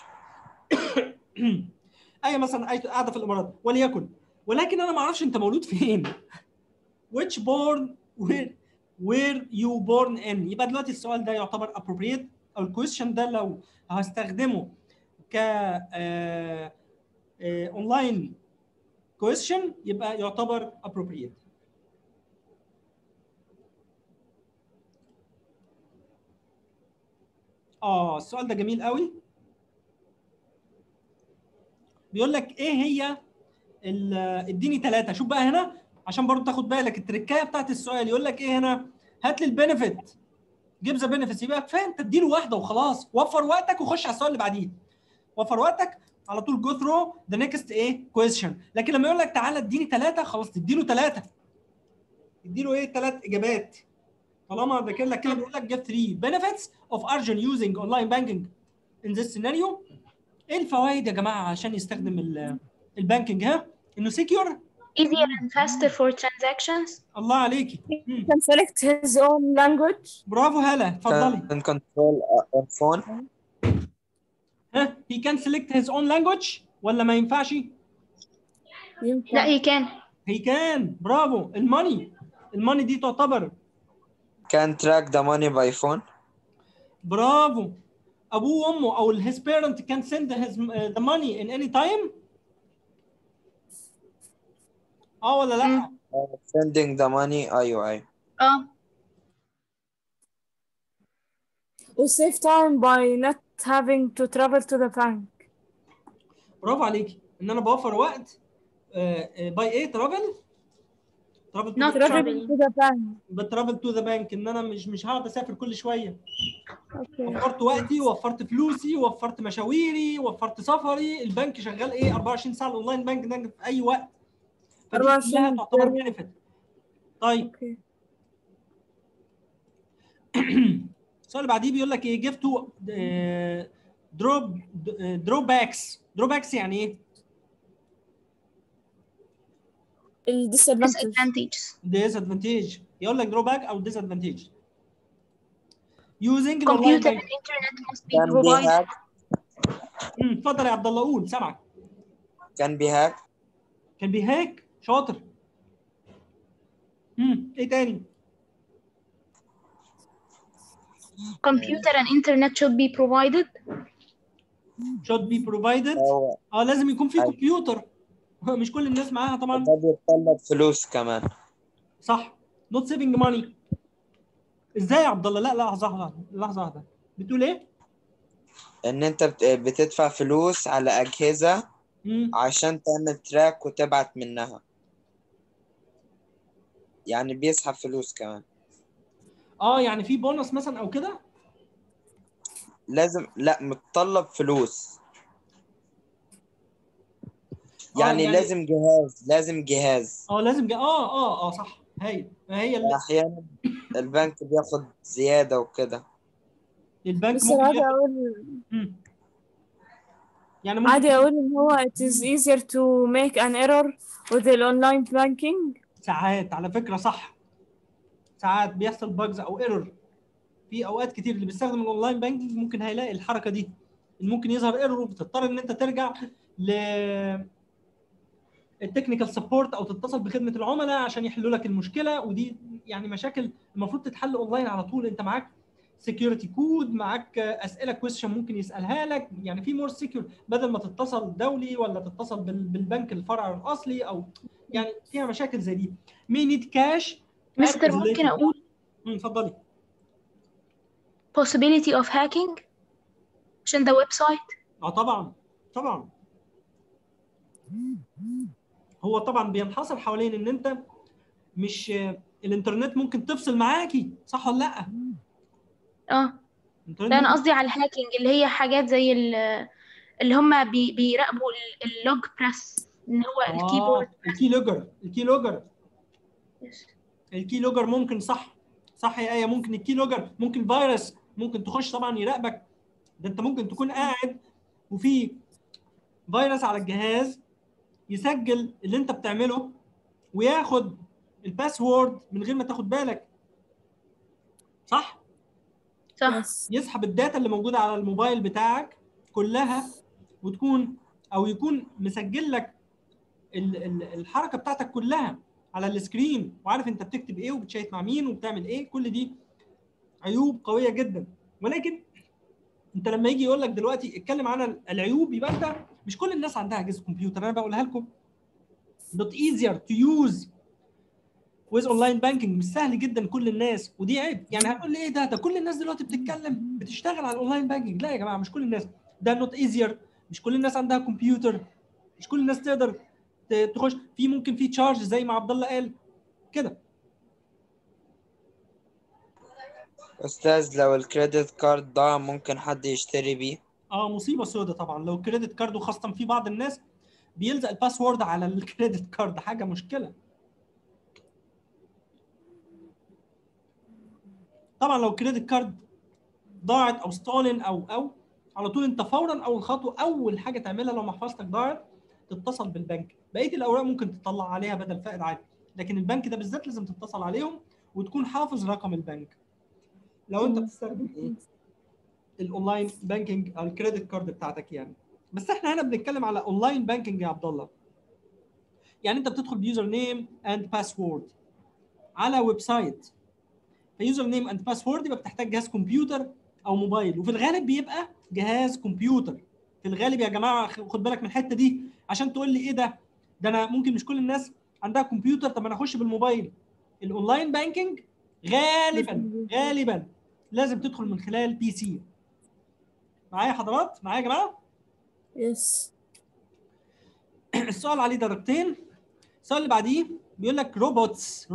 Speaker 1: اي مثلا قاعده في الامارات وليكن. ولكن انا ما اعرفش انت مولود فين. which born where you born in. يبقى دلوقتي السؤال ده يعتبر appropriate او الكويشن ده لو هستخدمه ك اونلاين question يبقى يعتبر appropriate. السؤال ده جميل قوي. بيقول لك ايه هي اديني 3. شوف بقى هنا عشان برضو تاخد بالك التركايه بتاعت السؤال. يقول لك ايه هنا؟ هات لي البنفيت. جيب ذا بنفيتس. يبقى كفايه انت اديله واحده وخلاص. وفر وقتك وخش على السؤال اللي بعديه. وفر وقتك على طول جو ثرو ذا نيكست كويشن. لكن لما يقول لك تعالى اديني 3 خلاص تديله 3. اديله 3 اجابات. طالما ذاكر لك كده بيقول لك get 3 benefits of Arjun using online banking in this scenario. ايه الفوائد يا جماعه عشان يستخدم البانكينج؟ انه secure.
Speaker 3: easier and faster for transactions.
Speaker 1: الله عليكي.
Speaker 2: He can select his own language.
Speaker 1: برافو هلا. اتفضلي.
Speaker 4: can control our phone.
Speaker 1: he can select his own language ولا ما ينفعش؟
Speaker 3: لا he can.
Speaker 1: برافو. الماني دي تعتبر
Speaker 4: can track the money by phone.
Speaker 1: برافو. ابوه وامه او his parent can send the money in any time. ولا لا؟
Speaker 4: sending the money. ايوه.
Speaker 2: We save time by not having to travel to the bank.
Speaker 1: برافو عليكي. ان انا بوفر وقت باي ايه؟ travel
Speaker 3: not traveling
Speaker 2: to the bank.
Speaker 1: بترافل تو ذا بانك. ان انا مش هقعد اسافر كل شويه.
Speaker 2: Okay.
Speaker 1: وفرت وقتي ووفرت فلوسي ووفرت مشاويري ووفرت سفري. البنك شغال 24 ساعه. الاونلاين بانك ده في اي وقت. فدي كلها تعتبر بنفيت. طيب. السؤال اللي بعديه بيقول لك ايه؟ give to drawbacks يعني ايه؟ disadvantage. يقول لك drawback او disadvantage. using
Speaker 3: computer and internet must be provided.
Speaker 1: اتفضل يا عبد الله قول سامعك.
Speaker 4: can be hacked.
Speaker 1: شاطر. ايه تاني؟
Speaker 3: computer and internet should be provided.
Speaker 1: لازم يكون في كمبيوتر. مش كل الناس معاها طبعا.
Speaker 4: ده بيتطلب فلوس كمان.
Speaker 1: صح. not saving money. ازاي يا عبد الله؟ لا لحظه واحده. بتقول ايه؟
Speaker 4: ان انت بتدفع فلوس على اجهزه عشان تعمل تراك وتبعت منها. يعني بيسحب فلوس كمان.
Speaker 1: يعني في بونص مثلا او كده؟
Speaker 4: لازم، لا متطلب فلوس. يعني
Speaker 1: يعني
Speaker 4: لازم جهاز، لازم جهاز.
Speaker 1: لازم صح. هي
Speaker 4: احيانا البنك بياخد زيادة وكده.
Speaker 1: البنك
Speaker 2: بس
Speaker 1: ممكن
Speaker 2: عادي
Speaker 1: ياخد.
Speaker 2: أقول
Speaker 1: يعني ممكن
Speaker 2: إن هو it is easier to make an error with the online banking.
Speaker 1: ساعات على فكره صح، ساعات بيحصل باجز او ايرور. في اوقات كتير اللي بيستخدم الاونلاين بانكينج ممكن هيلاقي الحركه دي، اللي ممكن يظهر ايرور وبتضطر ان انت ترجع ل التكنيكال سبورت او تتصل بخدمه العملاء عشان يحلوا لك المشكله. ودي يعني مشاكل المفروض تتحل اونلاين على طول. انت معاك سكيورتي كود، معاك اسئله كويشن ممكن يسالها لك، يعني في مور سكيور بدل ما تتصل دولي ولا تتصل بالبنك الفرع الاصلي، او يعني فيها مشاكل زي دي. مينيت كاش.
Speaker 3: مستر ممكن أقول
Speaker 1: اتفضلي.
Speaker 3: possibility of hacking عشان ده ويب سايت.
Speaker 1: طبعا طبعا. هو طبعا بينحصر حوالين ان انت مش الانترنت ممكن تفصل معاكي، صح ولا لا؟ الانترنت
Speaker 3: لا أنا
Speaker 1: ممكن.
Speaker 3: قصدي على الهاكينج اللي هي حاجات زي اللي هم بيراقبوا اللوج بريس إن هو الكيبورد
Speaker 1: الكي لوجر.
Speaker 3: بريس.
Speaker 1: الكي لوجر ممكن، صح يا آية، ممكن الكي لوجر، ممكن فيروس ممكن تخش طبعا يراقبك. ده انت ممكن تكون قاعد وفي فيروس على الجهاز يسجل اللي انت بتعمله وياخد الباسورد من غير ما تاخد بالك، صح؟ يسحب الداتا اللي موجوده على الموبايل بتاعك كلها، وتكون او يكون مسجل لك الحركه بتاعتك كلها على السكرين، وعارف انت بتكتب ايه وبتشيك مع مين وبتعمل ايه. كل دي عيوب قويه جدا. ولكن انت لما يجي يقول لك دلوقتي اتكلم عن العيوب، يبقى انت مش كل الناس عندها اجهزه كمبيوتر. انا بقولها لكم not easier to use with online banking، مش سهل جدا كل الناس، ودي عيب. يعني هتقول لي ايه ده كل الناس دلوقتي بتتكلم بتشتغل على الاونلاين بانكينج. لا يا جماعه، مش كل الناس. ده not easier. مش كل الناس عندها كمبيوتر، مش كل الناس تقدر تخش في، ممكن في تشارج زي ما عبد الله قال كده.
Speaker 4: أستاذ لو الكريدت كارد ضاع ممكن حد يشتري بيه؟
Speaker 1: مصيبه سودة طبعا لو الكريدت كارد، وخاصه في بعض الناس بيلزق الباسورد على الكريدت كارد، حاجه مشكله. طبعا لو الكريدت كارد ضاعت او ستولن او على طول انت فورا اول خطوه، اول حاجه تعملها لو محفظتك ضاعت تتصل بالبنك. بقيه الاوراق ممكن تطلع عليها بدل فائد عادي، لكن البنك ده بالذات لازم تتصل عليهم وتكون حافظ رقم البنك لو انت بتستخدم الاونلاين بانكينج او الكريدت كارد بتاعتك يعني. بس احنا هنا بنتكلم على اونلاين بانكينج يا عبد الله. يعني انت بتدخل بيوزر نيم اند باسورد على ويب سايت، فيوزر نيم اند باسورد يبقى بتحتاج جهاز كمبيوتر او موبايل، وفي الغالب بيبقى جهاز كمبيوتر. في الغالب يا جماعه خد بالك من الحته دي، عشان تقول لي ايه ده انا ممكن مش كل الناس عندها كمبيوتر، طب انا اخش بالموبايل. الاونلاين بانكينج غالبا لازم تدخل من خلال بي سي. معايا حضرات؟ معايا يا جماعه؟
Speaker 2: يس.
Speaker 1: السؤال عليه درجتين. السؤال اللي بعديه بيقول لك روبوتس.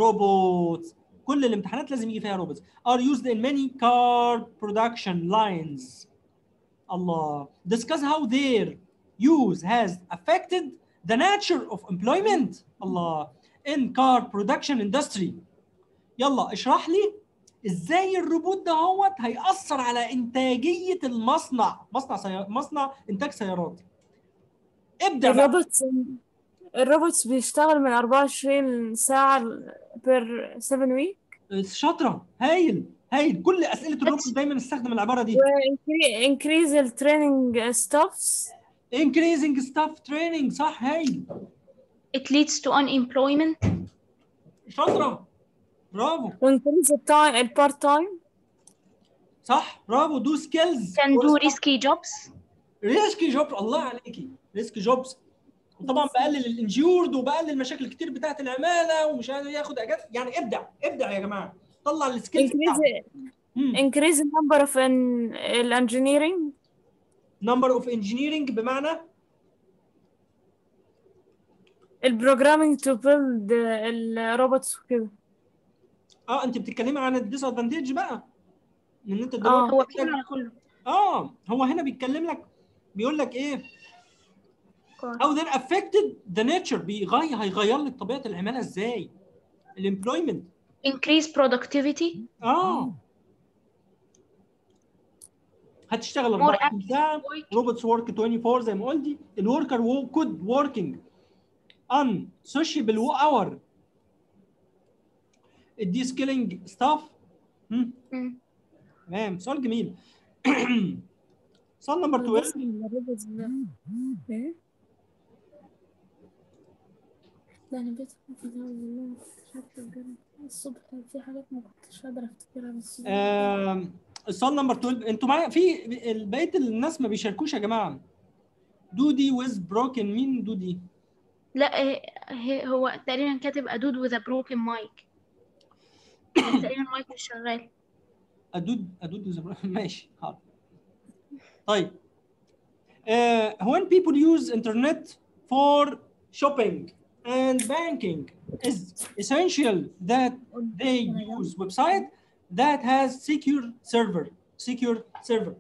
Speaker 1: كل الامتحانات لازم يجي فيها روبوتس are used in many car production lines. Allah. Discuss how their use has affected the nature of employment. Allah. in car production industry. يلا اشرح لي ازاي الروبوت ده هيأثر على انتاجية المصنع، مصنع انتاج سيارات. ابدأ بقى.
Speaker 2: الروبوتس بيشتغل من 24 ساعة per 7 week.
Speaker 1: شاطرة، هايل. كل أسئلة الروبوت دايما استخدم العبارة دي.
Speaker 2: increase the training staffs.
Speaker 1: increasing staff training، صح، هايل.
Speaker 3: It leads to unemployment.
Speaker 1: شاطرة، برافو.
Speaker 2: increase the part time.
Speaker 1: صح، برافو. do skills
Speaker 3: can do risky jobs.
Speaker 1: الله عليكي. risky jobs. وطبعا بقلل الانجورد وبقلل مشاكل كتير بتاعت العماله ومش قادر ياخد اجازه. يعني ابدع يا جماعه، طلع السكيلز بتاعتك.
Speaker 2: increase the number of engineering.
Speaker 1: number of engineering بمعنى
Speaker 2: البروجرامينج to build الروبوتس وكده.
Speaker 1: انت بتتكلمي عن الديس ادفانتج بقى، ان انت دلوقتي
Speaker 3: هو بيتكلم على كله.
Speaker 1: هو هنا بيتكلم لك، بيقول لك ايه؟ او then affected the nature، هيغير لك طبيعه العماله ازاي؟ الامبلويمنت.
Speaker 3: increase productivity.
Speaker 1: هتشتغل
Speaker 3: more
Speaker 1: 24 ساعه،
Speaker 3: work.
Speaker 1: روبوتس ورك 24 زي ما قلتي، الوركر كود working on sociable hour، الدي سكيلينج ستاف. تمام، سؤال جميل. سؤال نمبر 12.
Speaker 2: ايه؟ لا انا بيت الصبح في حاجات ما كنتش قادره افتكرها بس.
Speaker 1: السؤال نمبر 12، انتوا معايا؟ في بقيه الناس ما بيشاركوش يا جماعه. دودي with broken، مين دودي؟
Speaker 3: لا هو تقريبا كاتب a dude with a broken mic. بس تقريبا المايك مش شغال.
Speaker 1: ادود with a broken ماشي حاضر. طيب when people use internet for shopping and banking is essential that they use website that has secure server.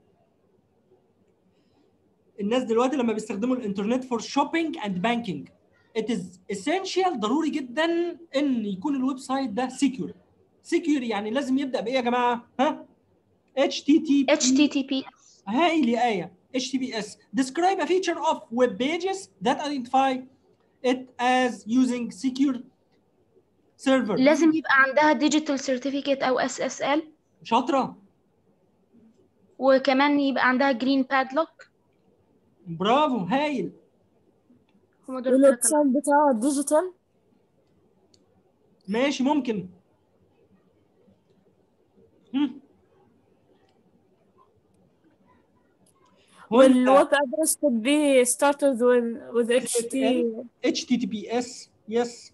Speaker 1: الناس دلوقتي لما بيستخدموا الانترنت for shopping and banking it is essential، ضروري جدا ان يكون الويب سايت ده secure يعني لازم يبدأ بايه يا جماعه؟ ها؟ HTTP. هاي لي آية HTTPS describe a feature of web pages that identify it as using secure server.
Speaker 3: لازم يبقى عندها digital certificate أو SSL.
Speaker 1: شاطرة.
Speaker 3: وكمان يبقى عندها green padlock.
Speaker 1: برافو، هايل.
Speaker 2: الويب سايت بتاعه ديجيتال.
Speaker 1: ماشي، ممكن.
Speaker 2: والويب address could be started with
Speaker 1: HTTPS. yes.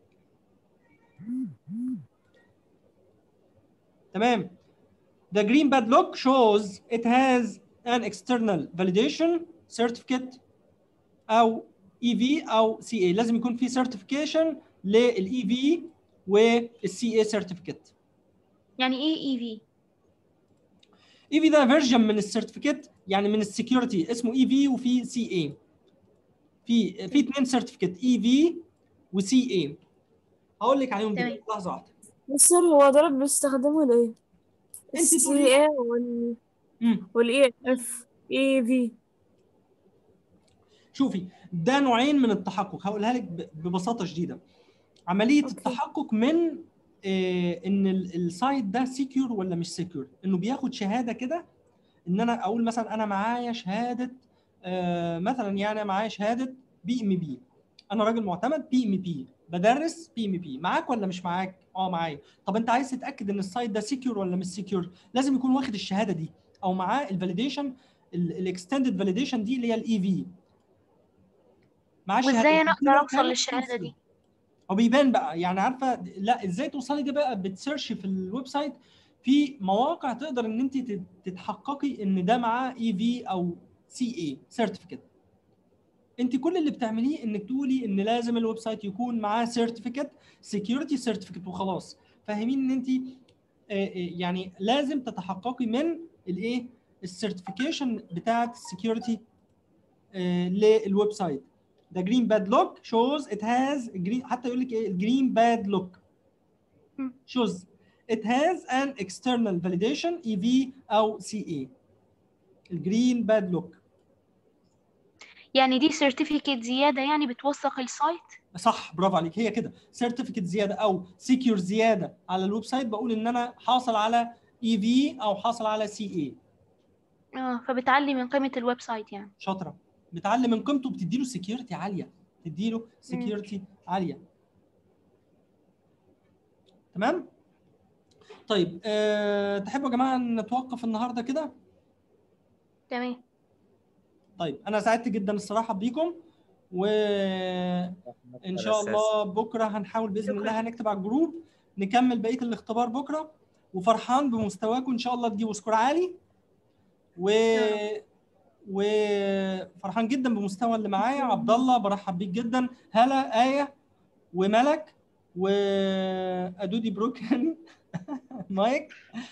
Speaker 1: تمام. The green padlock shows it has an external validation certificate أو EV أو CA. لازم يكون في certification للEV والCA certificate.
Speaker 3: يعني إيه EV؟
Speaker 1: EV ده فيرجن من السيرتيفيكت، يعني من السكيورتي، اسمه EV وفي CA. في اثنين سيرتيفيكت EV وCA، هقول لك عليهم دلوقتي لحظة واحدة.
Speaker 2: بس هو ده بيستخدموا لإيه؟ CA والEF EV.
Speaker 1: شوفي، ده نوعين من التحقق، هقولها لك ببساطة شديدة. عملية التحقق من ان السايت ده سيكيور ولا مش سيكيور، انه بياخد شهادة كده، ان انا اقول مثلا انا معايا شهادة مثلا، يعني معايا شهادة PMP، انا راجل معتمد PMP، بدرس PMP. معاك ولا مش معاك؟ معايا. طب انت عايز تتاكد ان السايت ده سيكيور ولا مش سيكيور، لازم يكون واخد الشهاده دي او معاه الفاليديشن، الاكستندد فاليديشن دي اللي هي الEV. معاه الشهاده.
Speaker 3: وازاي انا اقدر اوصل للشهاده دي؟
Speaker 1: هو بيبان بقى، يعني عارفه لا ازاي توصلي دي بقى؟ بتسيرش في الويب سايت، في مواقع تقدر ان انت تتحققي ان ده معاه EV او CA سيرتيفيكت. انت كل اللي بتعمليه انك تقولي ان لازم الويب سايت يكون معاه سيرتيفيكت، سكيورتي سيرتيفيكت وخلاص. فاهمين ان انت يعني لازم تتحققي من الايه؟ السيرتيفيكيشن بتاعه السكيورتي للويب سايت. The green padlock shows it has green، حتى يقول لك ايه green padlock shows it has an external validation EV او CA. الجرين padlock
Speaker 3: يعني دي سيرتيفيكت زياده، يعني بتوثق السايت.
Speaker 1: صح، برافو عليك، هي كده سيرتيفيكت زياده او سيكيور زياده على الويب سايت، بقول ان انا حاصل على EV او حاصل على CA.
Speaker 3: فبتعلي من قيمه الويب سايت يعني.
Speaker 1: شاطره، بتعلي من قيمته، بتديله سكيورتي عاليه، تديله سكيورتي عاليه. تمام. طيب تحبوا يا جماعه نتوقف النهارده كده؟
Speaker 3: تمام.
Speaker 1: طيب انا سعدت جدا الصراحه بيكم، وان شاء الله بكره هنحاول باذن الله هنكتب على الجروب نكمل بقيه الاختبار بكره، وفرحان بمستواكم ان شاء الله تجيبوا سكور عالي، وفرحان جدا بمستوى اللي معايا. عبد الله برحب بيك جدا، هلا آية وملك وأدودي بروكن مايك.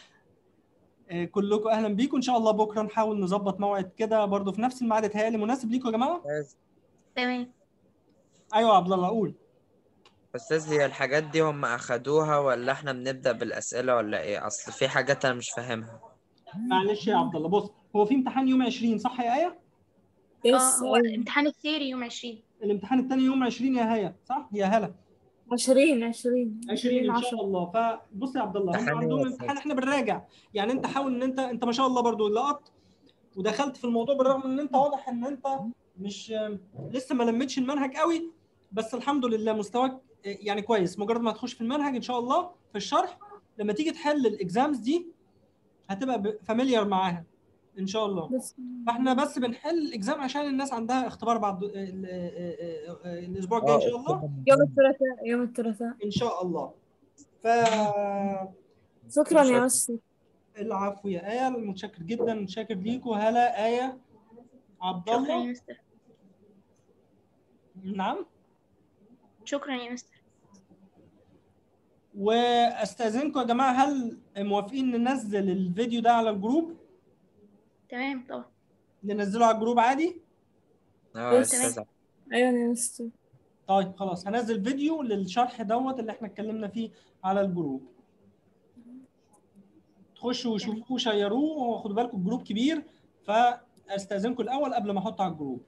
Speaker 1: كلكم اهلا بيكم. ان شاء الله بكره نحاول نظبط موعد كده برضو في نفس الميعاد. اتهيألي مناسب ليكم يا جماعه؟
Speaker 3: تمام.
Speaker 1: ايوه يا عبد الله قول.
Speaker 4: أستاذ، هي الحاجات دي هم أخدوها ولا إحنا بنبدأ بالأسئلة ولا إيه؟ أصل في حاجات أنا مش فاهمها.
Speaker 1: معلش يا عبد الله، بص هو في امتحان يوم 20 صح يا آية؟
Speaker 3: هو امتحان الثيري يوم 20.
Speaker 1: الامتحان الثاني يوم 20 يا هيا صح؟ يا هلا
Speaker 2: 20
Speaker 1: ان شاء الله. فبص يا عبد الله، هم
Speaker 4: امتحان إيه
Speaker 1: عندهم
Speaker 4: يا
Speaker 1: امتحان
Speaker 4: أستاذ؟
Speaker 1: احنا بنراجع. يعني انت حاول ان انت ما شاء الله برضو لقط ودخلت في الموضوع، بالرغم ان انت واضح ان انت مش لسه ما لمتش المنهج قوي، بس الحمد لله مستواك يعني كويس. مجرد ما تخش في المنهج ان شاء الله في الشرح، لما تيجي تحل الاكزامز دي هتبقى فاميليار معاها ان شاء الله.
Speaker 2: بس
Speaker 1: فاحنا بس بنحل الاكزام عشان الناس عندها اختبار بعد الاسبوع الجاي ان شاء الله.
Speaker 2: يوم الثلاثاء
Speaker 1: ان شاء الله. ف
Speaker 2: شكرا يا مستر.
Speaker 1: العفو يا آية، متشكر جدا، متشكر ليكوا. هلا آية عبد
Speaker 3: شكرا
Speaker 1: الله.
Speaker 3: يا مستر.
Speaker 1: نعم.
Speaker 3: شكرا يا مستر.
Speaker 1: واستاذنكم يا جماعه، هل موافقين ننزل الفيديو ده على الجروب؟
Speaker 3: تمام طبعا.
Speaker 1: ننزله على الجروب عادي؟
Speaker 4: يا أستاذ.
Speaker 2: ايوه يا مستر.
Speaker 1: طيب خلاص، هنزل فيديو للشرح دوت اللي احنا اتكلمنا فيه على الجروب. تخشوا وشوفوه وشيروه، وخدوا بالكم الجروب كبير، فاستاذنكم الاول قبل ما احطه على الجروب.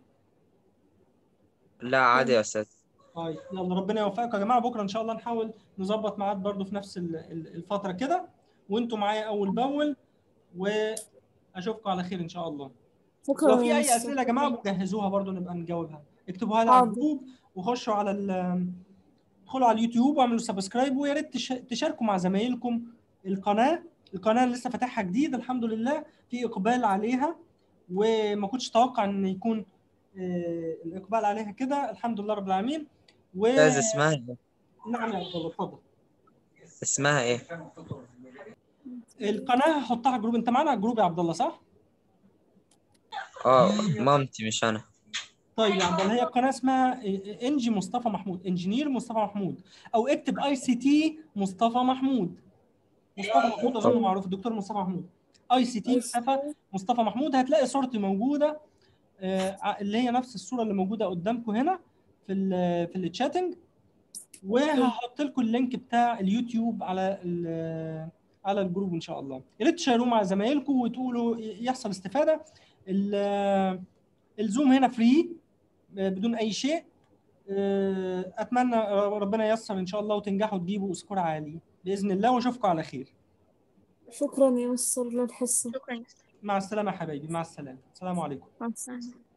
Speaker 4: لا عادي يا أستاذ.
Speaker 1: طيب يلا، ربنا يوفقكم يا جماعه. بكره ان شاء الله نحاول نظبط ميعاد برضو في نفس الفتره كده، وانتم معايا اول باول، واشوفكم على خير ان شاء الله.
Speaker 2: شكرا
Speaker 1: لو في
Speaker 2: يا
Speaker 1: اي
Speaker 2: مستر.
Speaker 1: اسئله يا جماعه جهزوها برضو نبقى نجاوبها. اكتبوها لي على
Speaker 2: حاضر.
Speaker 1: الجروب، وخشوا على ادخلوا على اليوتيوب واعملوا سبسكرايب، ويا ريت تشاركوا مع زمايلكم القناه اللي لسه فاتحها جديد الحمد لله، في اقبال عليها، وما كنتش اتوقع ان يكون الاقبال عليها كده. الحمد لله رب العالمين.
Speaker 4: أستاذ اسمها إيه؟
Speaker 1: نعم يا عبد الله اتفضل.
Speaker 4: اسمها إيه؟
Speaker 1: القناه هحطها على الجروب. انت معانا على الجروب يا عبد الله صح؟
Speaker 4: مامتي مش أنا.
Speaker 1: طيب يا عبد الله، هي القناه اسمها انجي مصطفى محمود، انجينير مصطفى محمود، او اكتب اي سي تي مصطفى محمود. مصطفى محمود اظن معروف، الدكتور مصطفى محمود. اي سي تي مصطفى محمود. هتلاقي صورتي موجوده، اللي هي نفس الصوره اللي موجوده قدامكم هنا في التشاتنج، وهحط لكم اللينك بتاع اليوتيوب على الجروب ان شاء الله. يا ريت تشيروه مع زمايلكم وتقولوا يحصل استفاده. الزوم هنا فري بدون اي شيء. اتمنى ربنا ييسر ان شاء الله وتنجحوا وتجيبوا سكور عالي باذن الله، واشوفكم على خير.
Speaker 2: شكرا يا مستر للحصة.
Speaker 3: شكرا يا مستر.
Speaker 1: مع السلامه يا حبايبي، مع السلامه، السلام عليكم.
Speaker 2: مع السلامة.